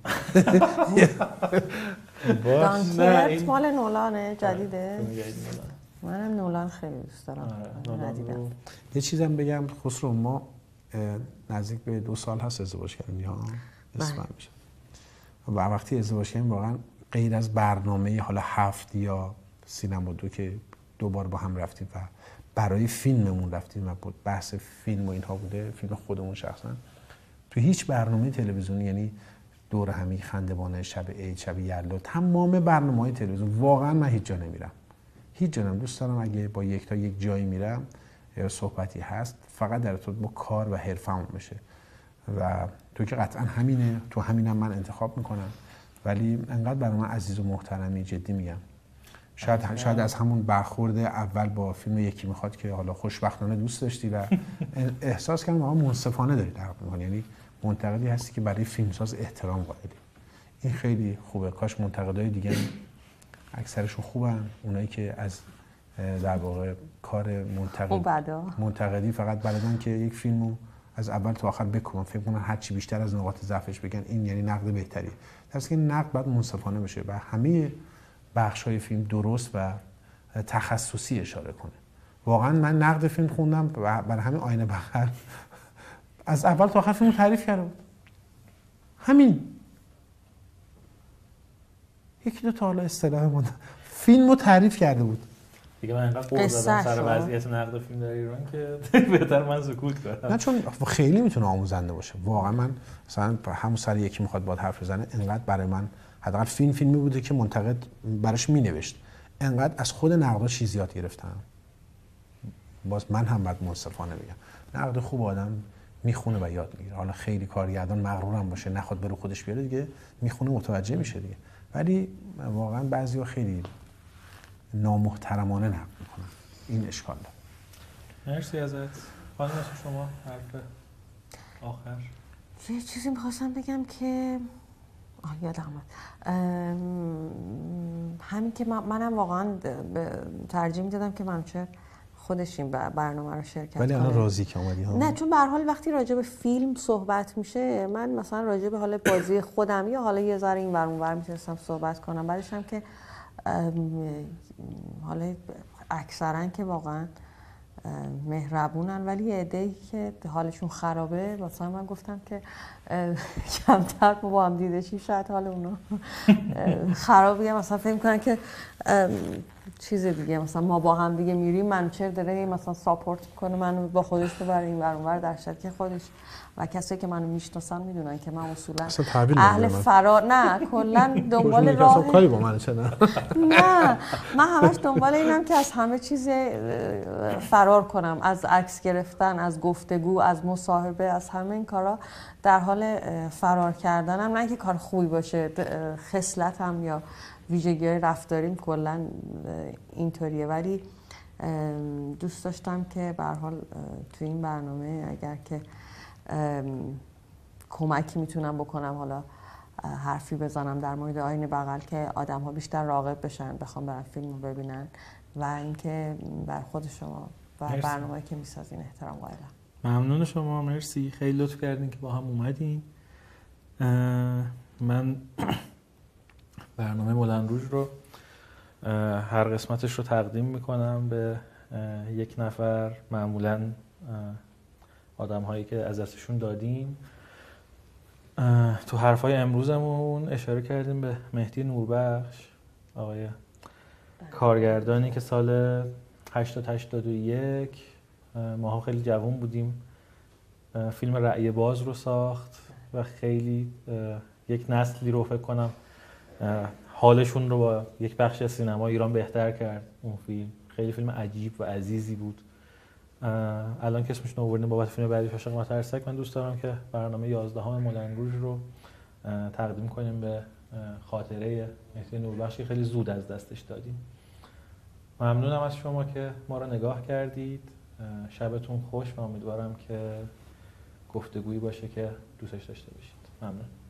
دانکرک مال نولانه جدیده. منم نولان خیلی دوست دارم. ندیدم. یه چیزم بگم خسرو، ما نزدیک به 2 سال هست ازدواج کردیم یا اسمم میشه و وقتی ازدواج کردیم واقعا غیر از برنامه حالا 7 یا سینما 2 که 2 بار با هم رفتیم و برای فیلممون رفتیم و بحث فیلم و اینها بوده، فیلم خودمون شخصا، تو هیچ برنامه تلویزیونی، یعنی دور همی، خندوانه، شب عید، شب یلدا، تمام برنامه‌های تلویزیون، واقعا من هیچ جا نمیرم. هیچ جا نمیرم. دوست دارم اگه با یک جایی میرم یا صحبتی هست فقط در ارتباط با کار و حرفه‌مون بشه و تو که قطعا همینه، تو همینم من انتخاب میکنم، ولی انقدر برای من عزیز و محترمی، جدی میگم. شاید از همون برخورد اول با فیلم یکی میخواد که حالا خوشبختانه دوست داشتی و احساس کردم واقعا منصفانه داری درک می‌کنی، یعنی منتقدی هستی که برای فیلمساز احترام قائلی. این خیلی خوبه. کاش منتقدای دیگه اکثرشون خوبن، اونایی که از در واقع کار منتقدی فقط بلدن که یک فیلمو از اول تا آخر بکنن، فکر کنن هر چی بیشتر از نقاط ضعفش بگن این یعنی نقد بهتری. درست که نقد باید منصفانه بشه و همه بخش‌های فیلم درست و تخصصی اشاره کنه. واقعا من نقد فیلم خوندم و برای همین آینه بغل از اول تا آخر فیلمو تعریف کردم. همین یکی دو تا حالا اصطلاح مونده فیلمو تعریف کرده بود دیگه. من انقدر قول زدم سر وضعیت نقد فیلم در ایران که بهتر من سکوت کنم. نه چون خیلی میتونه آموزنده باشه. واقعا من مثلا همون سر یکی میخواد باهات حرف بزنه، انقدر برای من حداقل فیلمی بوده که منتقد براش مینوشت، انقدر از خود نقدا چیز یاد گرفتم. باز من هم باید منصفانه بگم نقد خوب آدم میخونه و یاد میگیره. حالا خیلی کارگردان مغرورم باشه نخواد برو خودش بیاره دیگه، میخونه متوجه میشه دیگه، ولی واقعا بعضیا خیلی نامحترمانه نقد میکنن. این اشکال داره. مرسی ازت. خانم شما حرف آخر. یه چیزی میخواستم بگم که یادم اومد. همین که منم واقعا ترجیح میدادم که منوچهر خودش این برنامه رو شرکت کنه. ولی الان راضی که اومدی ها؟ نه چون به هر حال وقتی راجع به فیلم صحبت میشه، من مثلا راجع به حال بازی خودم یا حالا یه ذره این ور اون ور میتونستم صحبت کنم. بعدش هم که حالا اکثرا که واقعا مهربونن، ولی یه عده‌ای که حالشون خرابه، مثلا من گفتم که کمتر با هم دیده شیم شاید حال اونا خرابه، مثلا فکر می‌کنن که چیز دیگه، مثلا ما با هم دیگه میریم منوچهر داره مثلا ساپورت میکنه منو با خودش ببره این ور اون ور، در صورتی که خودش و کسایی که منو میشناسن میدونن که من اصولا اهل فرار نه کلا دنبال راه کاری با من چه نه من همش دنبال اینم که از همه چیز فرار کنم، از عکس گرفتن، از گفتگو، از مصاحبه، از همه این کارا در حال فرار کردنم. نه که کار خوبی باشه، خصلتم یا ویژگی‌های رفتاریم کلا اینطوریه، ولی دوست داشتم که به هر حال توی این برنامه اگر که کمکی میتونم بکنم، حالا حرفی بزنم در مورد آینه بغل که آدم ها بیشتر راغب بشن بخوام برن فیلم رو ببینن و اینکه بر خود شما و برنامه‌ای که میسازین احترام قائلم. ممنون شما، مرسی، خیلی لطف کردین که با هم اومدین. من برنامه مولن روژ رو هر قسمتش رو تقدیم میکنم به یک نفر، معمولاً آدم هایی که از دستشون دادیم. تو حرفای امروزمون اشاره کردیم به مهدی نوربخش، آقای کارگردانی که سال 80-81 ماها خیلی جوان بودیم فیلم رأی باز رو ساخت و خیلی یک نسلی رو فکر کنم حالشون رو با یک بخش از سینما ایران بهتر کرد. اون فیلم خیلی فیلم عجیب و عزیزی بود. الان که اسمش آوردیم بابت فیلم بعدی عاشق مترسک، من دوست دارم که برنامه 11 مولن روژ رو تقدیم کنیم به خاطره مهدی نوربخش که خیلی زود از دستش دادیم. ممنونم از شما که ما رو نگاه کردید. شبتون خوش و امیدوارم که گفتگویی باشه که دوستش داشته باشید. ممنون.